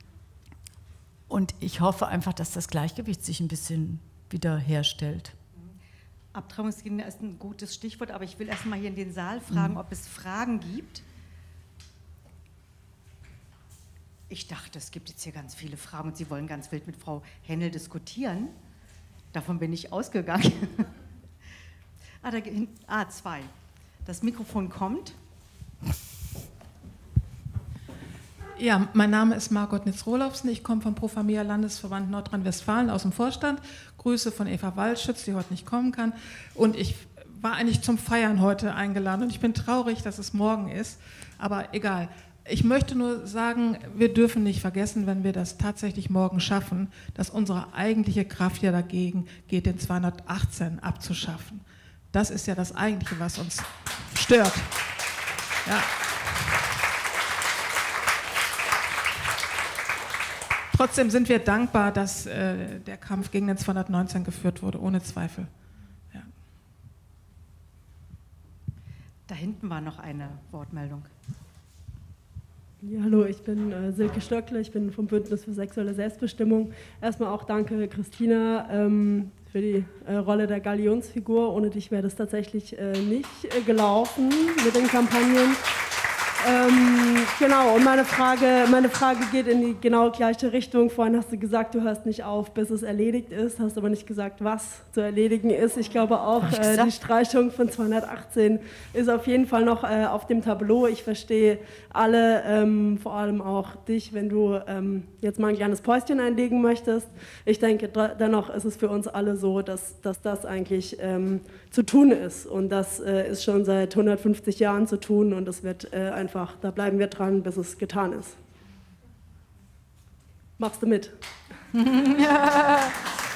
und ich hoffe einfach, dass das Gleichgewicht sich ein bisschen wieder herstellt. Abtreibungskinder ist ein gutes Stichwort, aber ich will erst mal hier in den Saal fragen, mhm. ob es Fragen gibt. Ich dachte, es gibt jetzt hier ganz viele Fragen und Sie wollen ganz wild mit Frau Hennel diskutieren. Davon bin ich ausgegangen. ah, da hinten, ah, zwei. Das Mikrofon kommt. Ja, mein Name ist Margot Nitz-Rohlofsen. Ich komme vom Pro Familia Landesverband Nordrhein-Westfalen aus dem Vorstand. Grüße von Eva Waldschütz, die heute nicht kommen kann. Und ich war eigentlich zum Feiern heute eingeladen und ich bin traurig, dass es morgen ist. Aber egal. Ich möchte nur sagen, wir dürfen nicht vergessen, wenn wir das tatsächlich morgen schaffen, dass unsere eigentliche Kraft ja dagegen geht, den zweihundertachtzehn abzuschaffen. Das ist ja das Eigentliche, was uns stört. Ja. Trotzdem sind wir dankbar, dass äh, der Kampf gegen den zweihundertneunzehn geführt wurde, ohne Zweifel. Ja. Da hinten war noch eine Wortmeldung. Ja, hallo, ich bin äh, Silke Stöckle, ich bin vom Bündnis für sexuelle Selbstbestimmung. Erstmal auch danke, Christina, ähm, für die äh, Rolle der Galionsfigur. Ohne dich wäre das tatsächlich äh, nicht äh, gelaufen mit den Kampagnen. Ähm, genau, und meine Frage, meine Frage geht in die genau gleiche Richtung. Vorhin hast du gesagt, du hörst nicht auf, bis es erledigt ist, hast aber nicht gesagt, was zu erledigen ist. Ich glaube auch, äh, die Streichung von zweihundertachtzehn ist auf jeden Fall noch äh, auf dem Tableau. Ich verstehe alle, ähm, vor allem auch dich, wenn du ähm, jetzt mal ein kleines Päuschen einlegen möchtest. Ich denke, dennoch ist es für uns alle so, dass, dass das eigentlich ähm, zu tun ist. Und das äh, ist schon seit hundertfünfzig Jahren zu tun und das wird äh, einfach da bleiben wir dran, bis es getan ist. Machst du mit? Ja.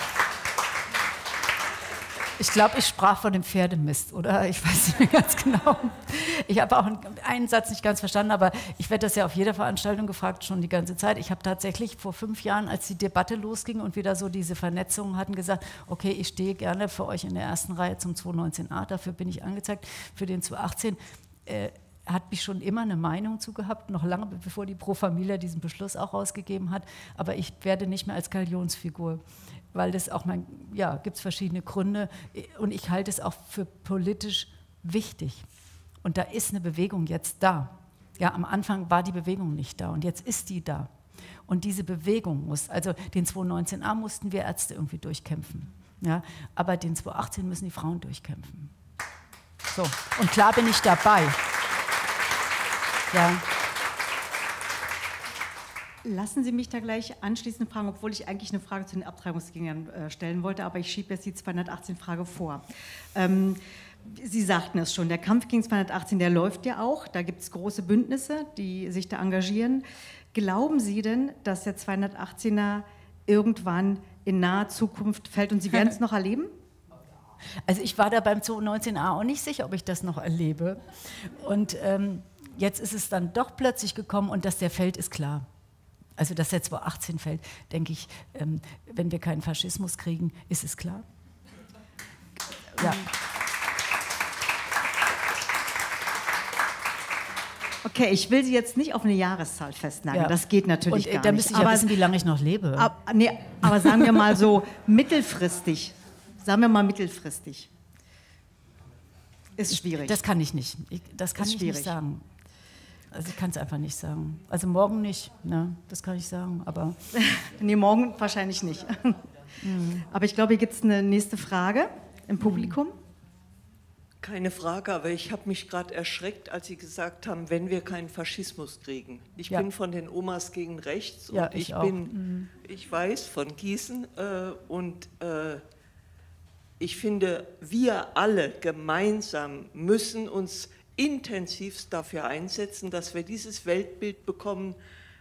Ich glaube, ich sprach von dem Pferdemist, oder? Ich weiß nicht mehr ganz genau. Ich habe auch einen Satz nicht ganz verstanden, aber ich werde das ja auf jeder Veranstaltung gefragt, schon die ganze Zeit. Ich habe tatsächlich vor fünf Jahren, als die Debatte losging und wieder so diese Vernetzungen hatten, gesagt, okay, ich stehe gerne für euch in der ersten Reihe zum zweihundertneunzehn a, dafür bin ich angezeigt, für den zweihundertachtzehn. Äh, hat mich schon immer eine Meinung zu gehabt, noch lange bevor die Pro Familia diesen Beschluss auch rausgegeben hat, aber ich werde nicht mehr als Galionsfigur, weil das auch mein, ja, gibt es verschiedene Gründe und ich halte es auch für politisch wichtig und da ist eine Bewegung jetzt da. Ja, am Anfang war die Bewegung nicht da und jetzt ist die da und diese Bewegung muss, also den zweihundertneunzehn a mussten wir Ärzte irgendwie durchkämpfen, ja, aber den zweihundertachtzehn müssen die Frauen durchkämpfen. So, und klar bin ich dabei. Ja. Lassen Sie mich da gleich anschließend fragen, obwohl ich eigentlich eine Frage zu den Abtreibungsgegnern äh, stellen wollte, aber ich schiebe jetzt die zweihundertachtzehn-Frage vor. Ähm, Sie sagten es schon, der Kampf gegen zweihundertachtzehn, der läuft ja auch, da gibt es große Bündnisse, die sich da engagieren. Glauben Sie denn, dass der zweihundertachtzehner irgendwann in naher Zukunft fällt und Sie werden es noch erleben? Also ich war da beim zweihundertneunzehn a auch nicht sicher, ob ich das noch erlebe. Und ähm, jetzt ist es dann doch plötzlich gekommen und dass der fällt, ist klar. Also dass der zweitausendachtzehn fällt, denke ich, ähm, wenn wir keinen Faschismus kriegen, ist es klar. Ja. Okay, ich will Sie jetzt nicht auf eine Jahreszahl festnageln, ja. Das geht natürlich und, gar da nicht. müsste ich ja wissen, wie lange ich noch lebe. Ab, nee, aber sagen wir mal so mittelfristig, sagen wir mal mittelfristig, ist schwierig. Das kann ich nicht, ich, das kann ist ich schwierig. nicht sagen. Also ich kann es einfach nicht sagen. Also morgen nicht, ne? Das kann ich sagen, aber... nee, morgen wahrscheinlich nicht. Mhm. Aber ich glaube, hier gibt es eine nächste Frage im Publikum. Keine Frage, aber ich habe mich gerade erschreckt, als Sie gesagt haben, wenn wir keinen Faschismus kriegen. Ich ja. bin von den Omas gegen rechts ja, und ich, ich auch. bin, mhm. ich weiß, von Gießen äh, und äh, ich finde, wir alle gemeinsam müssen uns intensivst dafür einsetzen, dass wir dieses Weltbild bekommen,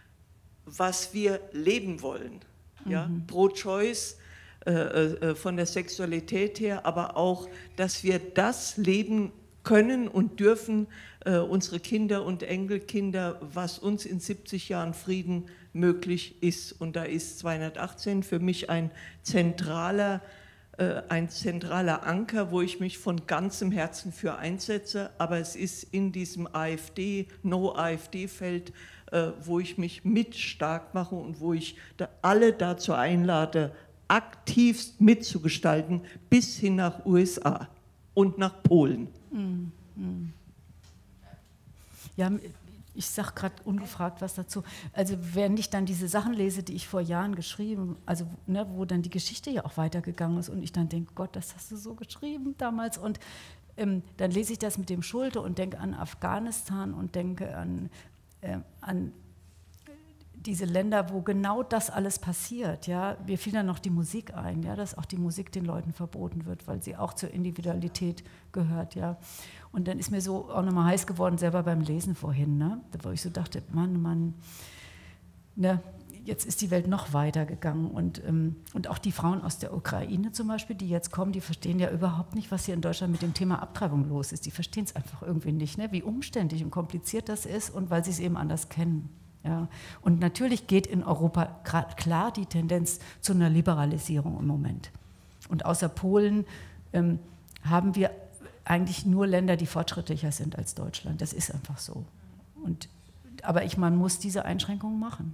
was wir leben wollen. Mhm. Ja? Pro-Choice, äh, äh, von der Sexualität her, aber auch, dass wir das leben können und dürfen, äh, unsere Kinder und Enkelkinder, was uns in siebzig Jahren Frieden möglich ist. Und da ist zweihundertachtzehn für mich ein zentraler ein zentraler Anker, wo ich mich von ganzem Herzen für einsetze, aber es ist in diesem AfD, No-AfD-Feld, äh, wo ich mich mit stark mache und wo ich da alle dazu einlade, aktivst mitzugestalten, bis hin nach U S A und nach Polen. Mhm. Ja, ich sage gerade ungefragt was dazu. Also wenn ich dann diese Sachen lese, die ich vor Jahren geschrieben, also ne, wo dann die Geschichte ja auch weitergegangen ist und ich dann denke, Gott, das hast du so geschrieben damals und ähm, dann lese ich das mit dem Schulte und denke an Afghanistan und denke an, äh, an diese Länder, wo genau das alles passiert. Ja? Mir fiel dann noch die Musik ein, ja? Dass auch die Musik den Leuten verboten wird, weil sie auch zur Individualität gehört. Ja? Und dann ist mir so auch nochmal heiß geworden, selber beim Lesen vorhin, ne? Wo ich so dachte, Mann, Mann, ne? Jetzt ist die Welt noch weiter gegangen. Und, ähm, und auch die Frauen aus der Ukraine zum Beispiel, die jetzt kommen, die verstehen ja überhaupt nicht, was hier in Deutschland mit dem Thema Abtreibung los ist. Die verstehen es einfach irgendwie nicht, ne? Wie umständlich und kompliziert das ist und weil sie es eben anders kennen. Ja, und natürlich geht in Europa klar die Tendenz zu einer Liberalisierung im Moment. Und außer Polen ähm, haben wir eigentlich nur Länder, die fortschrittlicher sind als Deutschland. Das ist einfach so. Und, aber ich, man muss diese Einschränkungen machen,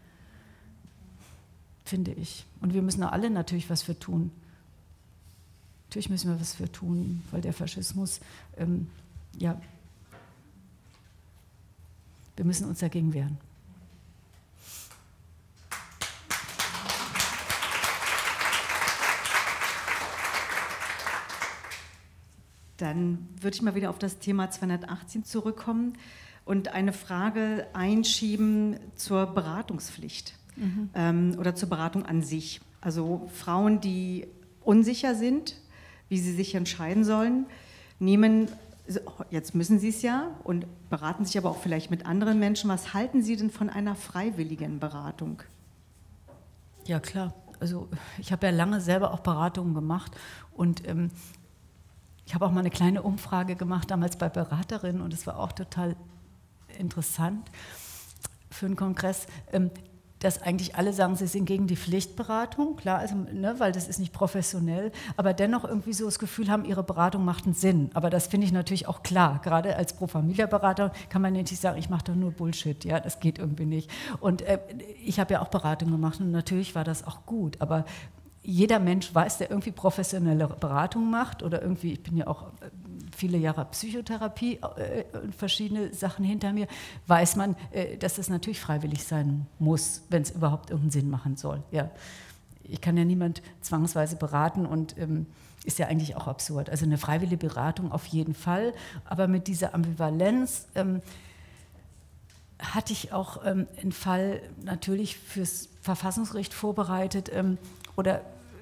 finde ich. Und wir müssen alle natürlich was für tun. Natürlich müssen wir was für tun, weil der Faschismus, ähm, ja, wir müssen uns dagegen wehren. Dann würde ich mal wieder auf das Thema zweihundertachtzehn zurückkommen und eine Frage einschieben zur Beratungspflicht mhm. ähm, oder zur Beratung an sich. Also Frauen, die unsicher sind, wie sie sich entscheiden sollen, nehmen, jetzt müssen sie es ja, und beraten sich aber auch vielleicht mit anderen Menschen. Was halten Sie denn von einer freiwilligen Beratung? Ja, klar. Also ich habe ja lange selber auch Beratungen gemacht und ähm, ich habe auch mal eine kleine Umfrage gemacht, damals bei Beraterinnen, und es war auch total interessant für einen Kongress, dass eigentlich alle sagen, sie sind gegen die Pflichtberatung, klar, also, ne, weil das ist nicht professionell, aber dennoch irgendwie so das Gefühl haben, ihre Beratung macht einen Sinn. Aber das finde ich natürlich auch klar. Gerade als Pro-Familia-Berater kann man nicht sagen, ich mache doch nur Bullshit, ja, das geht irgendwie nicht. Und äh, ich habe ja auch Beratung gemacht und natürlich war das auch gut, aber jeder Mensch weiß, der irgendwie professionelle Beratung macht oder irgendwie, ich bin ja auch viele Jahre Psychotherapie, äh, verschiedene Sachen hinter mir, weiß man, äh, dass es natürlich freiwillig sein muss, wenn es überhaupt irgendeinen Sinn machen soll. Ja. Ich kann ja niemand zwangsweise beraten und ähm, ist ja eigentlich auch absurd. Also eine freiwillige Beratung auf jeden Fall, aber mit dieser Ambivalenz, ähm, hatte ich auch ähm, einen Fall natürlich fürs Verfassungsgericht vorbereitet ähm, oder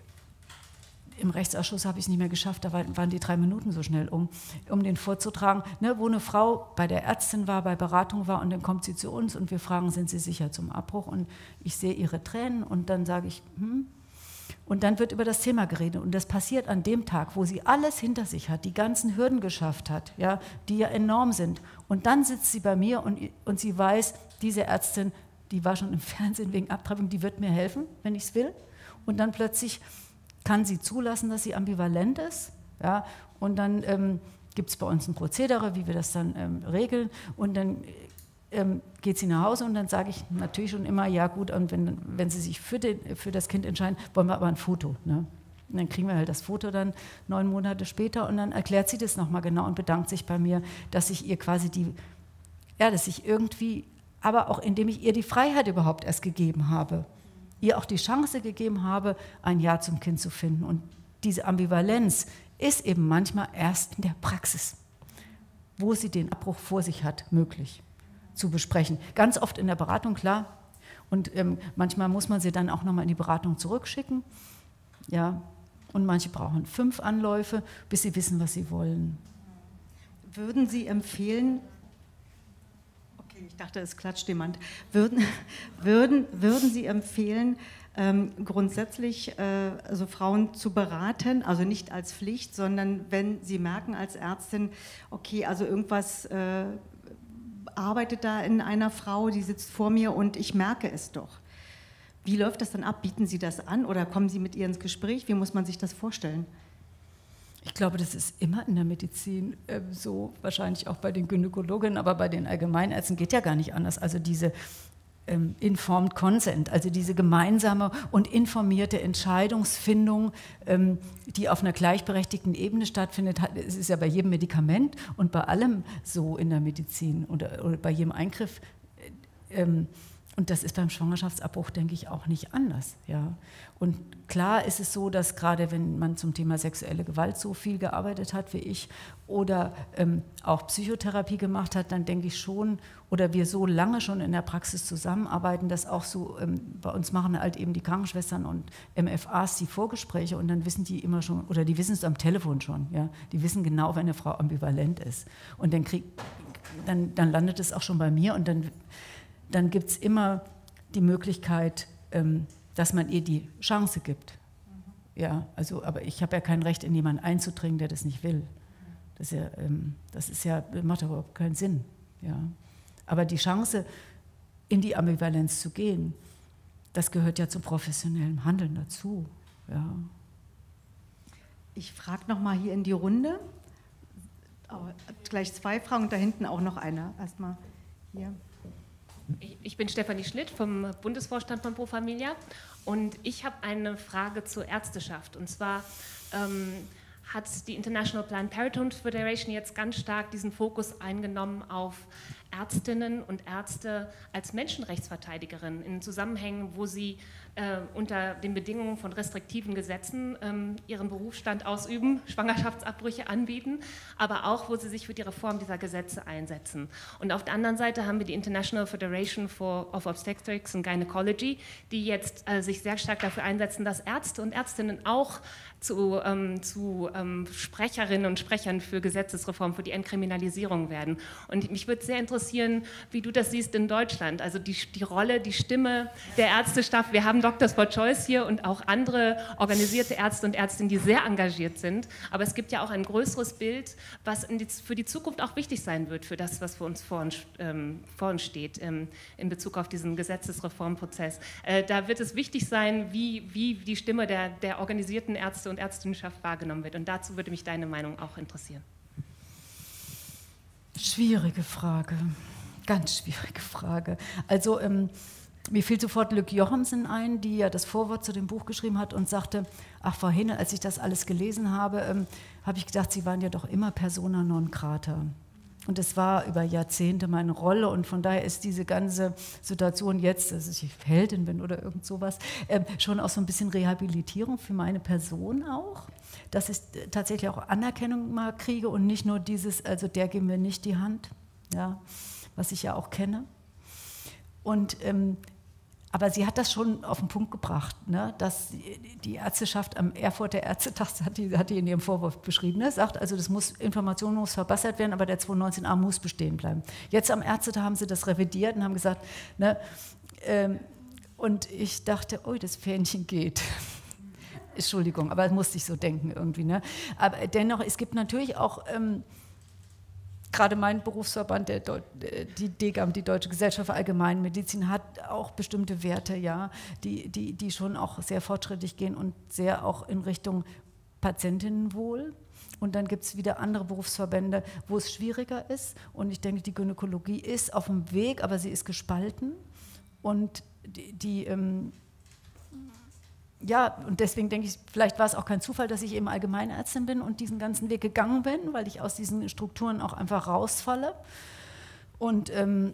im Rechtsausschuss habe ich es nicht mehr geschafft, da waren die drei Minuten so schnell um, um den vorzutragen, ne, wo eine Frau bei der Ärztin war, bei Beratung war und dann kommt sie zu uns und wir fragen, sind Sie sicher zum Abbruch? Und ich sehe ihre Tränen und dann sage ich, hm. Und dann wird über das Thema geredet und das passiert an dem Tag, wo sie alles hinter sich hat, die ganzen Hürden geschafft hat, ja, die ja enorm sind. Und dann sitzt sie bei mir und, und sie weiß, diese Ärztin, die war schon im Fernsehen wegen Abtreibung, die wird mir helfen, wenn ich es will. Und dann plötzlich kann sie zulassen, dass sie ambivalent ist. Ja, und dann ähm, gibt es bei uns ein Prozedere, wie wir das dann ähm, regeln. Und dann ähm, geht sie nach Hause und dann sage ich natürlich schon immer, ja gut, und wenn, wenn sie sich für, den, für das Kind entscheiden, wollen wir aber ein Foto. Ne? Und dann kriegen wir halt das Foto dann neun Monate später und dann erklärt sie das nochmal genau und bedankt sich bei mir, dass ich ihr quasi die, ja, dass ich irgendwie, aber auch indem ich ihr die Freiheit überhaupt erst gegeben habe, ihr auch die Chance gegeben habe, ein Ja zum Kind zu finden. Und diese Ambivalenz ist eben manchmal erst in der Praxis, wo sie den Abbruch vor sich hat, möglich zu besprechen. Ganz oft in der Beratung, klar. Und ähm, manchmal muss man sie dann auch nochmal in die Beratung zurückschicken. Ja. Und manche brauchen fünf Anläufe, bis sie wissen, was sie wollen. Würden Sie empfehlen, ich dachte, es klatscht jemand. Würden, würden, würden Sie empfehlen, ähm, grundsätzlich äh, also Frauen zu beraten, also nicht als Pflicht, sondern wenn Sie merken als Ärztin, okay, also irgendwas äh, arbeitet da in einer Frau, die sitzt vor mir und ich merke es doch. Wie läuft das dann ab? Bieten Sie das an oder kommen Sie mit ihr ins Gespräch? Wie muss man sich das vorstellen? Ich glaube, das ist immer in der Medizin äh, so, wahrscheinlich auch bei den Gynäkologinnen, aber bei den Allgemeinärzten geht ja gar nicht anders. Also diese ähm, informed consent, also diese gemeinsame und informierte Entscheidungsfindung, ähm, die auf einer gleichberechtigten Ebene stattfindet. Es ist ja bei jedem Medikament und bei allem so in der Medizin oder, oder bei jedem Eingriff. Äh, ähm, Und das ist beim Schwangerschaftsabbruch, denke ich, auch nicht anders. Ja. Und klar ist es so, dass gerade wenn man zum Thema sexuelle Gewalt so viel gearbeitet hat wie ich oder ähm, auch Psychotherapie gemacht hat, dann denke ich schon, oder wir so lange schon in der Praxis zusammenarbeiten, dass auch so, ähm, bei uns machen halt eben die Krankenschwestern und M F As die Vorgespräche und dann wissen die immer schon, oder die wissen es am Telefon schon, ja. Die wissen genau, wenn eine Frau ambivalent ist. Und dann, krieg, dann, dann landet es auch schon bei mir und dann... dann gibt es immer die Möglichkeit, ähm, dass man ihr die Chance gibt. Mhm. Ja, also, aber ich habe ja kein Recht, in jemanden einzudringen, der das nicht will. Das ist ja, ähm, das ist ja, macht überhaupt keinen Sinn. Ja. Aber die Chance, in die Ambivalenz zu gehen, das gehört ja zum professionellen Handeln dazu. Ja. Ich frage noch mal hier in die Runde. Aber gleich zwei Fragen und da hinten auch noch eine. Erstmal hier. Ich bin Stefanie Schlitt vom Bundesvorstand von Pro Familia und ich habe eine Frage zur Ärzteschaft. Und zwar ähm, hat die International Planned Parenthood Federation jetzt ganz stark diesen Fokus eingenommen auf Ärztinnen und Ärzte als Menschenrechtsverteidigerinnen in Zusammenhängen, wo sie äh, unter den Bedingungen von restriktiven Gesetzen ähm, ihren Berufsstand ausüben, Schwangerschaftsabbrüche anbieten, aber auch, wo sie sich für die Reform dieser Gesetze einsetzen. Und auf der anderen Seite haben wir die International Federation for, of Obstetrics and Gynecology, die jetzt äh, sich sehr stark dafür einsetzen, dass Ärzte und Ärztinnen auch zu, ähm, zu ähm, Sprecherinnen und Sprechern für Gesetzesreform, für die Entkriminalisierung werden. Und mich würde sehr interessieren, wie du das siehst in Deutschland, also die, die Rolle, die Stimme der Ärzteschaft. Wir haben Doctors for Choice hier und auch andere organisierte Ärzte und Ärztinnen, die sehr engagiert sind, aber es gibt ja auch ein größeres Bild, was in die, für die Zukunft auch wichtig sein wird, für das, was für uns vor uns, ähm, vor uns steht, ähm, in Bezug auf diesen Gesetzesreformprozess. Äh, da wird es wichtig sein, wie, wie die Stimme der, der organisierten Ärzte und Ärztinnenschaft wahrgenommen wird. Und dazu würde mich deine Meinung auch interessieren. Schwierige Frage, ganz schwierige Frage. Also ähm, mir fiel sofort Lück Jochumsen ein, die ja das Vorwort zu dem Buch geschrieben hat und sagte, ach Frau Henel, als ich das alles gelesen habe, ähm, habe ich gedacht, Sie waren ja doch immer persona non grata. Und es war über Jahrzehnte meine Rolle und von daher ist diese ganze Situation jetzt, dass ich Heldin bin oder irgend sowas, äh, schon auch so ein bisschen Rehabilitierung für meine Person auch, dass ich tatsächlich auch Anerkennung mal kriege und nicht nur dieses, also der gibt mir nicht die Hand, ja, was ich ja auch kenne. Und, ähm, aber sie hat das schon auf den Punkt gebracht, ne? Dass die Ärzteschaft am Erfurter Ärztetag, hat die, hat die in ihrem Vorwurf beschrieben, ne? Sagt, also das muss, Information muss verbessert werden, aber der zweihundertneunzehn a muss bestehen bleiben. Jetzt am Ärztetag haben sie das revidiert und haben gesagt, ne, ähm, und ich dachte, oh, das Fähnchen geht. Entschuldigung, aber das musste ich so denken irgendwie. Ne? Aber dennoch, es gibt natürlich auch, ähm, gerade mein Berufsverband, der Deu die D G A M, die Deutsche Gesellschaft für Allgemeinmedizin, hat auch bestimmte Werte, ja, die, die, die schon auch sehr fortschrittlich gehen und sehr auch in Richtung Patientinnenwohl. Und dann gibt es wieder andere Berufsverbände, wo es schwieriger ist. Und ich denke, die Gynäkologie ist auf dem Weg, aber sie ist gespalten. Und die, die ähm, ja, und deswegen denke ich, vielleicht war es auch kein Zufall, dass ich eben Allgemeinärztin bin und diesen ganzen Weg gegangen bin, weil ich aus diesen Strukturen auch einfach rausfalle. Und ähm,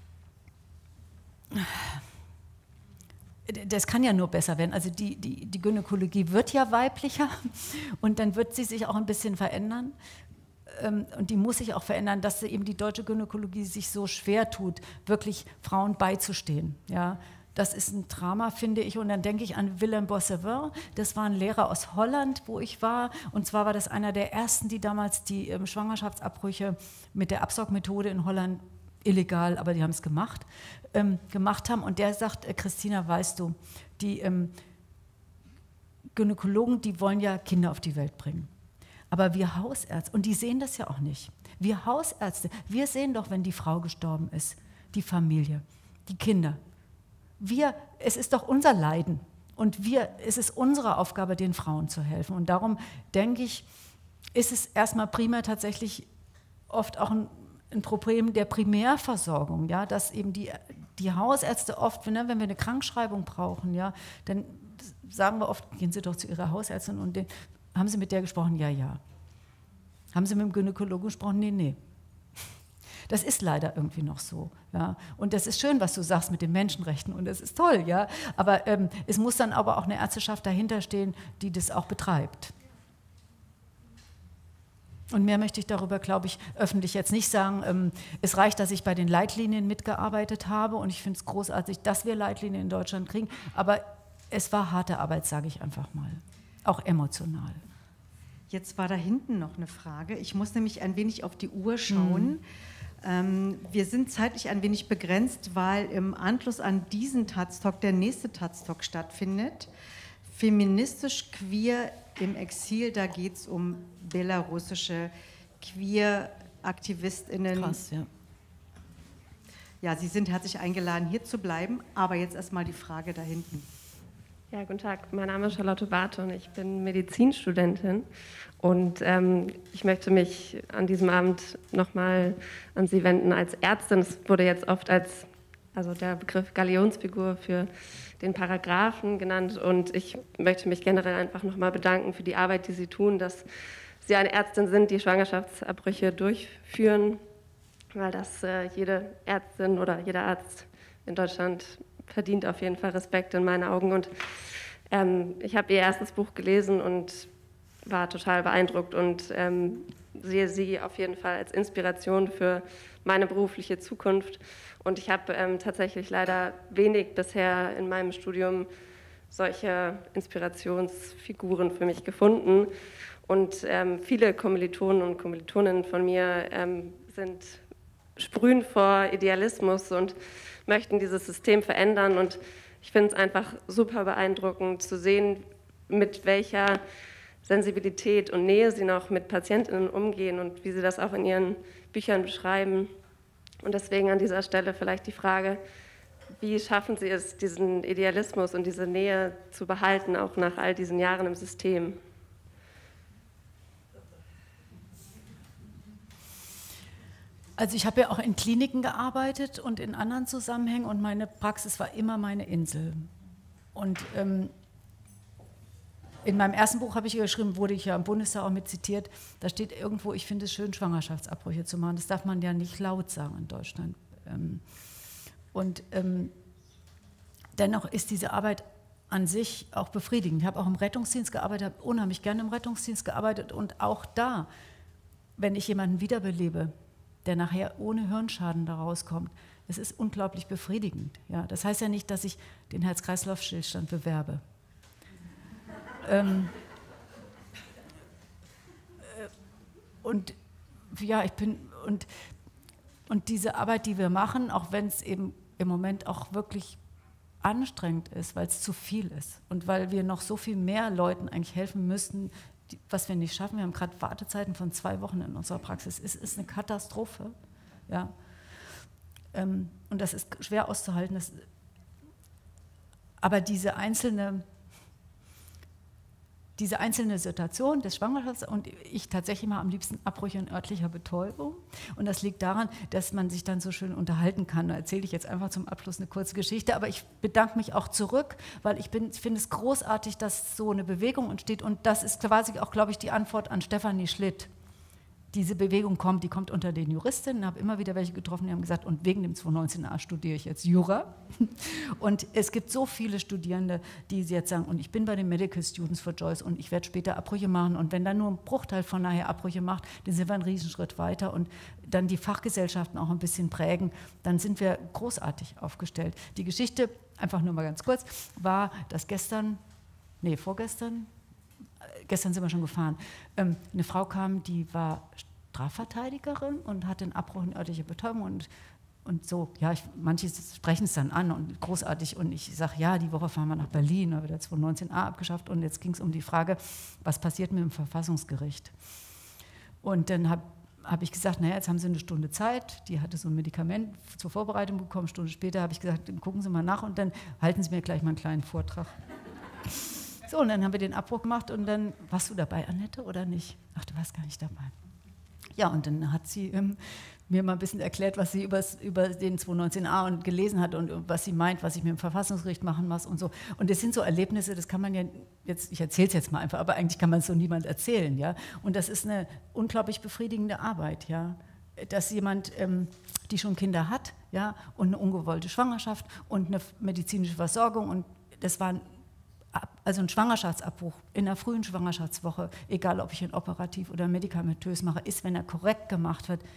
das kann ja nur besser werden. Also die, die, die Gynäkologie wird ja weiblicher und dann wird sie sich auch ein bisschen verändern. Und die muss sich auch verändern, dass eben die deutsche Gynäkologie sich so schwer tut, wirklich Frauen beizustehen. Ja, das ist ein Drama, finde ich. Und dann denke ich an Willem Bossevin. Das war ein Lehrer aus Holland, wo ich war. Und zwar war das einer der ersten, die damals die ähm, Schwangerschaftsabbrüche mit der Absaugmethode in Holland illegal, aber die haben es gemacht, ähm, gemacht haben. Und der sagt, äh, Christina, weißt du, die ähm, Gynäkologen, die wollen ja Kinder auf die Welt bringen. Aber wir Hausärzte, und die sehen das ja auch nicht, wir Hausärzte, wir sehen doch, wenn die Frau gestorben ist, die Familie, die Kinder. Wir, es ist doch unser Leiden und wir, es ist unsere Aufgabe, den Frauen zu helfen. Und darum denke ich, ist es erstmal primär tatsächlich oft auch ein, ein Problem der Primärversorgung, ja, dass eben die, die Hausärzte oft, ne, wenn wir eine Krankschreibung brauchen, ja, dann sagen wir oft, gehen Sie doch zu Ihrer Hausärztin und den, haben Sie mit der gesprochen? Ja, ja. Haben Sie mit dem Gynäkologen gesprochen? Nee, nee. Das ist leider irgendwie noch so. Ja. Und das ist schön, was du sagst mit den Menschenrechten und das ist toll, ja. Aber ähm, es muss dann aber auch eine Ärzteschaft dahinter stehen, die das auch betreibt. Und mehr möchte ich darüber, glaube ich, öffentlich jetzt nicht sagen. Ähm, es reicht, dass ich bei den Leitlinien mitgearbeitet habe und ich finde es großartig, dass wir Leitlinien in Deutschland kriegen. Aber es war harte Arbeit, sage ich einfach mal. Auch emotional. Jetzt war da hinten noch eine Frage. Ich muss nämlich ein wenig auf die Uhr schauen. Mhm. Ähm, wir sind zeitlich ein wenig begrenzt, weil im Anschluss an diesen Taz-Talk der nächste Taz-Talk stattfindet. Feministisch queer im Exil, da geht es um belarussische Queer-AktivistInnen. Krass, ja. Ja, Sie sind herzlich eingeladen, hier zu bleiben, aber jetzt erstmal die Frage da hinten. Ja, guten Tag, mein Name ist Charlotte Barth und ich bin Medizinstudentin und ähm, ich möchte mich an diesem Abend nochmal an Sie wenden als Ärztin. Es wurde jetzt oft als, also der Begriff Galionsfigur für den Paragraphen genannt und ich möchte mich generell einfach nochmal bedanken für die Arbeit, die Sie tun, dass Sie eine Ärztin sind, die Schwangerschaftsabbrüche durchführen, weil das äh, jede Ärztin oder jeder Arzt in Deutschland verdient auf jeden Fall Respekt in meinen Augen. Und ähm, ich habe ihr erstes Buch gelesen und war total beeindruckt und ähm, sehe sie auf jeden Fall als Inspiration für meine berufliche Zukunft. Und ich habe ähm, tatsächlich leider wenig bisher in meinem Studium solche Inspirationsfiguren für mich gefunden. Und ähm, viele Kommilitonen und Kommilitoninnen von mir ähm, sind sprühen vor Idealismus und möchten dieses System verändern. Und ich finde es einfach super beeindruckend zu sehen, mit welcher Sensibilität und Nähe sie noch mit PatientInnen umgehen und wie sie das auch in ihren Büchern beschreiben. Und deswegen an dieser Stelle vielleicht die Frage, wie schaffen Sie es, diesen Idealismus und diese Nähe zu behalten, auch nach all diesen Jahren im System? Also ich habe ja auch in Kliniken gearbeitet und in anderen Zusammenhängen und meine Praxis war immer meine Insel. Und ähm, in meinem ersten Buch habe ich geschrieben, wurde ich ja im Bundestag auch mit zitiert, da steht irgendwo, ich finde es schön, Schwangerschaftsabbrüche zu machen. Das darf man ja nicht laut sagen in Deutschland. Ähm, und ähm, dennoch ist diese Arbeit an sich auch befriedigend. Ich habe auch im Rettungsdienst gearbeitet, habe unheimlich gerne im Rettungsdienst gearbeitet und auch da, wenn ich jemanden wiederbelebe, der nachher ohne Hirnschaden da rauskommt, es ist unglaublich befriedigend. Ja? Das heißt ja nicht, dass ich den Herz-Kreislauf-Stillstand bewerbe. ähm, äh, und ja, ich bin, und, und diese Arbeit, die wir machen, auch wenn es eben im Moment auch wirklich anstrengend ist, weil es zu viel ist und weil wir noch so viel mehr Leuten eigentlich helfen müssten, die, was wir nicht schaffen. Wir haben gerade Wartezeiten von zwei Wochen in unserer Praxis. Es ist eine Katastrophe. Ja. Ähm, und das ist schwer auszuhalten. Das, aber diese einzelne, diese einzelne Situation des Schwangerschafts und ich tatsächlich mal am liebsten Abbrüche in örtlicher Betäubung. Und das liegt daran, dass man sich dann so schön unterhalten kann. Da erzähle ich jetzt einfach zum Abschluss eine kurze Geschichte. Aber ich bedanke mich auch zurück, weil ich, bin, ich finde es großartig, dass so eine Bewegung entsteht. Und das ist quasi auch, glaube ich, die Antwort an Stefanie Schlitt. Diese Bewegung kommt, die kommt unter den Juristinnen. Ich habe immer wieder welche getroffen, die haben gesagt, und wegen dem zweihundertneunzehn a studiere ich jetzt Jura. Und es gibt so viele Studierende, die jetzt sagen, und ich bin bei den Medical Students for Joyce und ich werde später Abbrüche machen. Und wenn dann nur ein Bruchteil von nachher Abbrüche macht, dann sind wir einen Riesenschritt weiter und dann die Fachgesellschaften auch ein bisschen prägen, dann sind wir großartig aufgestellt. Die Geschichte, einfach nur mal ganz kurz, war, dass gestern, nee, vorgestern, gestern sind wir schon gefahren, ähm, eine Frau kam, die war Strafverteidigerin und hatte einen Abbruch in örtliche Betäubung und, und so, ja, ich, manche sprechen es dann an und großartig und ich sage, ja, die Woche fahren wir nach Berlin, da wird der zweihundertneunzehn a abgeschafft und jetzt ging es um die Frage, was passiert mit dem Verfassungsgericht? Und dann habe hab ich gesagt, naja, jetzt haben Sie eine Stunde Zeit, die hatte so ein Medikament zur Vorbereitung bekommen, eine Stunde später habe ich gesagt, dann gucken Sie mal nach und dann halten Sie mir gleich mal einen kleinen Vortrag. So, und dann haben wir den Abbruch gemacht und dann, warst du dabei, Annette, oder nicht? Ach, du warst gar nicht dabei. Ja, und dann hat sie ähm, mir mal ein bisschen erklärt, was sie übers, über den zweihundertneunzehn a und gelesen hat und was sie meint, was ich mit dem Verfassungsgericht machen muss und so. Und das sind so Erlebnisse, das kann man ja jetzt, ich erzähle es jetzt mal einfach, aber eigentlich kann man es so niemand erzählen, ja. Und das ist eine unglaublich befriedigende Arbeit, ja. Dass jemand, ähm, die schon Kinder hat, ja, und eine ungewollte Schwangerschaft und eine medizinische Versorgung und das war ein Also ein Schwangerschaftsabbruch in der frühen Schwangerschaftswoche, egal ob ich ihn operativ oder medikamentös mache, ist, wenn er korrekt gemacht wird,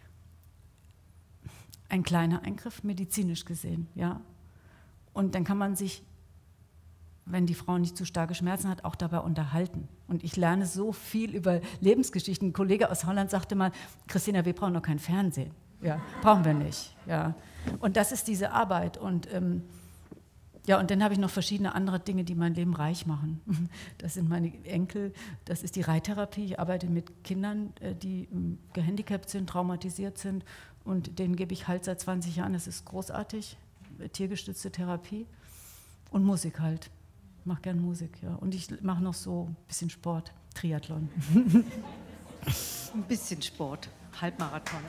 ein kleiner Eingriff, medizinisch gesehen. Ja? Und dann kann man sich, wenn die Frau nicht zu starke Schmerzen hat, auch dabei unterhalten. Und ich lerne so viel über Lebensgeschichten. Ein Kollege aus Holland sagte mal, Christina, wir brauchen noch kein Fernsehen. Ja, brauchen wir nicht. Ja. Und das ist diese Arbeit. Und ähm, ja, und dann habe ich noch verschiedene andere Dinge, die mein Leben reich machen. Das sind meine Enkel, das ist die Reittherapie. Ich arbeite mit Kindern, die gehandicapt sind, traumatisiert sind und denen gebe ich halt seit zwanzig Jahren. Das ist großartig, tiergestützte Therapie und Musik halt. Ich mache gern Musik, ja. Und ich mache noch so ein bisschen Sport, Triathlon. Ein bisschen Sport, Halbmarathon.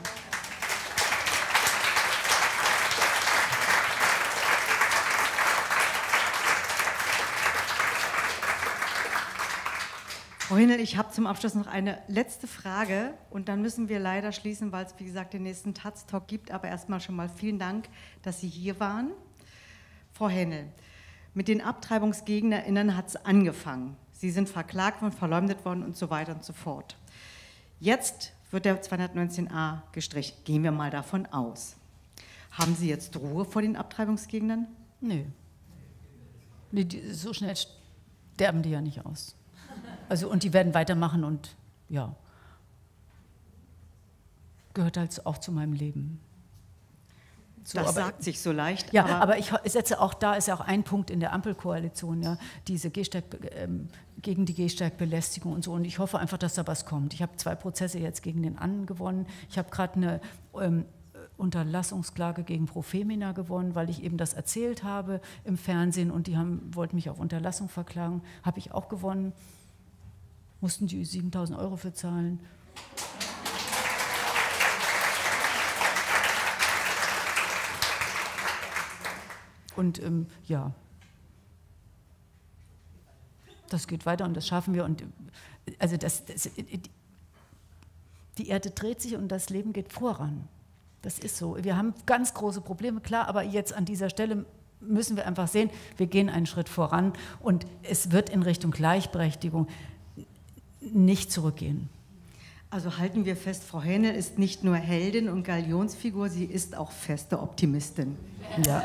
Frau Hinel, ich habe zum Abschluss noch eine letzte Frage und dann müssen wir leider schließen, weil es, wie gesagt, den nächsten Taz Talk gibt. Aber erstmal schon mal vielen Dank, dass Sie hier waren. Frau Henel, mit den AbtreibungsgegnerInnen hat es angefangen. Sie sind verklagt worden, verleumdet worden und so weiter und so fort. Jetzt wird der zweihundertneunzehn a gestrichen. Gehen wir mal davon aus. Haben Sie jetzt Ruhe vor den Abtreibungsgegnern? Nö. Nee, die, so schnell sterben die ja nicht aus. Also, und die werden weitermachen und ja, gehört halt auch zu meinem Leben. So, das aber, sagt sich so leicht. Ja, aber, aber ich setze auch, da ist ja auch ein Punkt in der Ampelkoalition, ja, diese Gehsteig, ähm, gegen die Gehsteigbelästigung und so. Und ich hoffe einfach, dass da was kommt. Ich habe zwei Prozesse jetzt gegen den Annen gewonnen. Ich habe gerade eine ähm, Unterlassungsklage gegen Pro Femina gewonnen, weil ich eben das erzählt habe im Fernsehen und die haben, wollten mich auf Unterlassung verklagen. Habe ich auch gewonnen. Mussten die siebentausend Euro für zahlen. Und ähm, ja, das geht weiter und das schaffen wir. Und also das, das, die Erde dreht sich und das Leben geht voran. Das ist so. Wir haben ganz große Probleme, klar, aber jetzt an dieser Stelle müssen wir einfach sehen, wir gehen einen Schritt voran und es wird in Richtung Gleichberechtigung nicht zurückgehen. Also halten wir fest, Frau Hähnel ist nicht nur Heldin und Galionsfigur, sie ist auch feste Optimistin. Ja.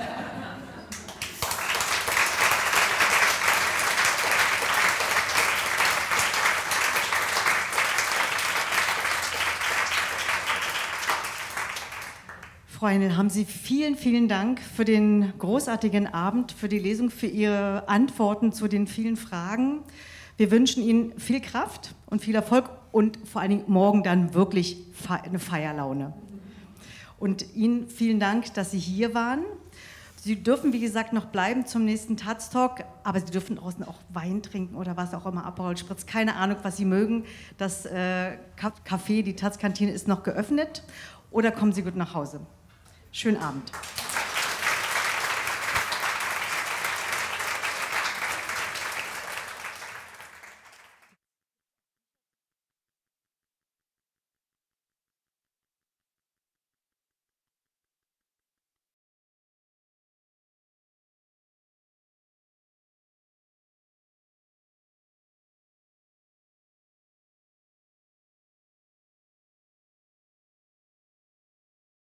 Frau Hähnel, haben Sie vielen, vielen Dank für den großartigen Abend, für die Lesung, für Ihre Antworten zu den vielen Fragen. Wir wünschen Ihnen viel Kraft und viel Erfolg und vor allen Dingen morgen dann wirklich eine Feierlaune. Und Ihnen vielen Dank, dass Sie hier waren. Sie dürfen, wie gesagt, noch bleiben zum nächsten Taz Talk, aber Sie dürfen draußen auch Wein trinken oder was auch immer, Aperol Spritz, keine Ahnung, was Sie mögen. Das äh, Café, die Taz-Kantine ist noch geöffnet oder kommen Sie gut nach Hause. Schönen Abend.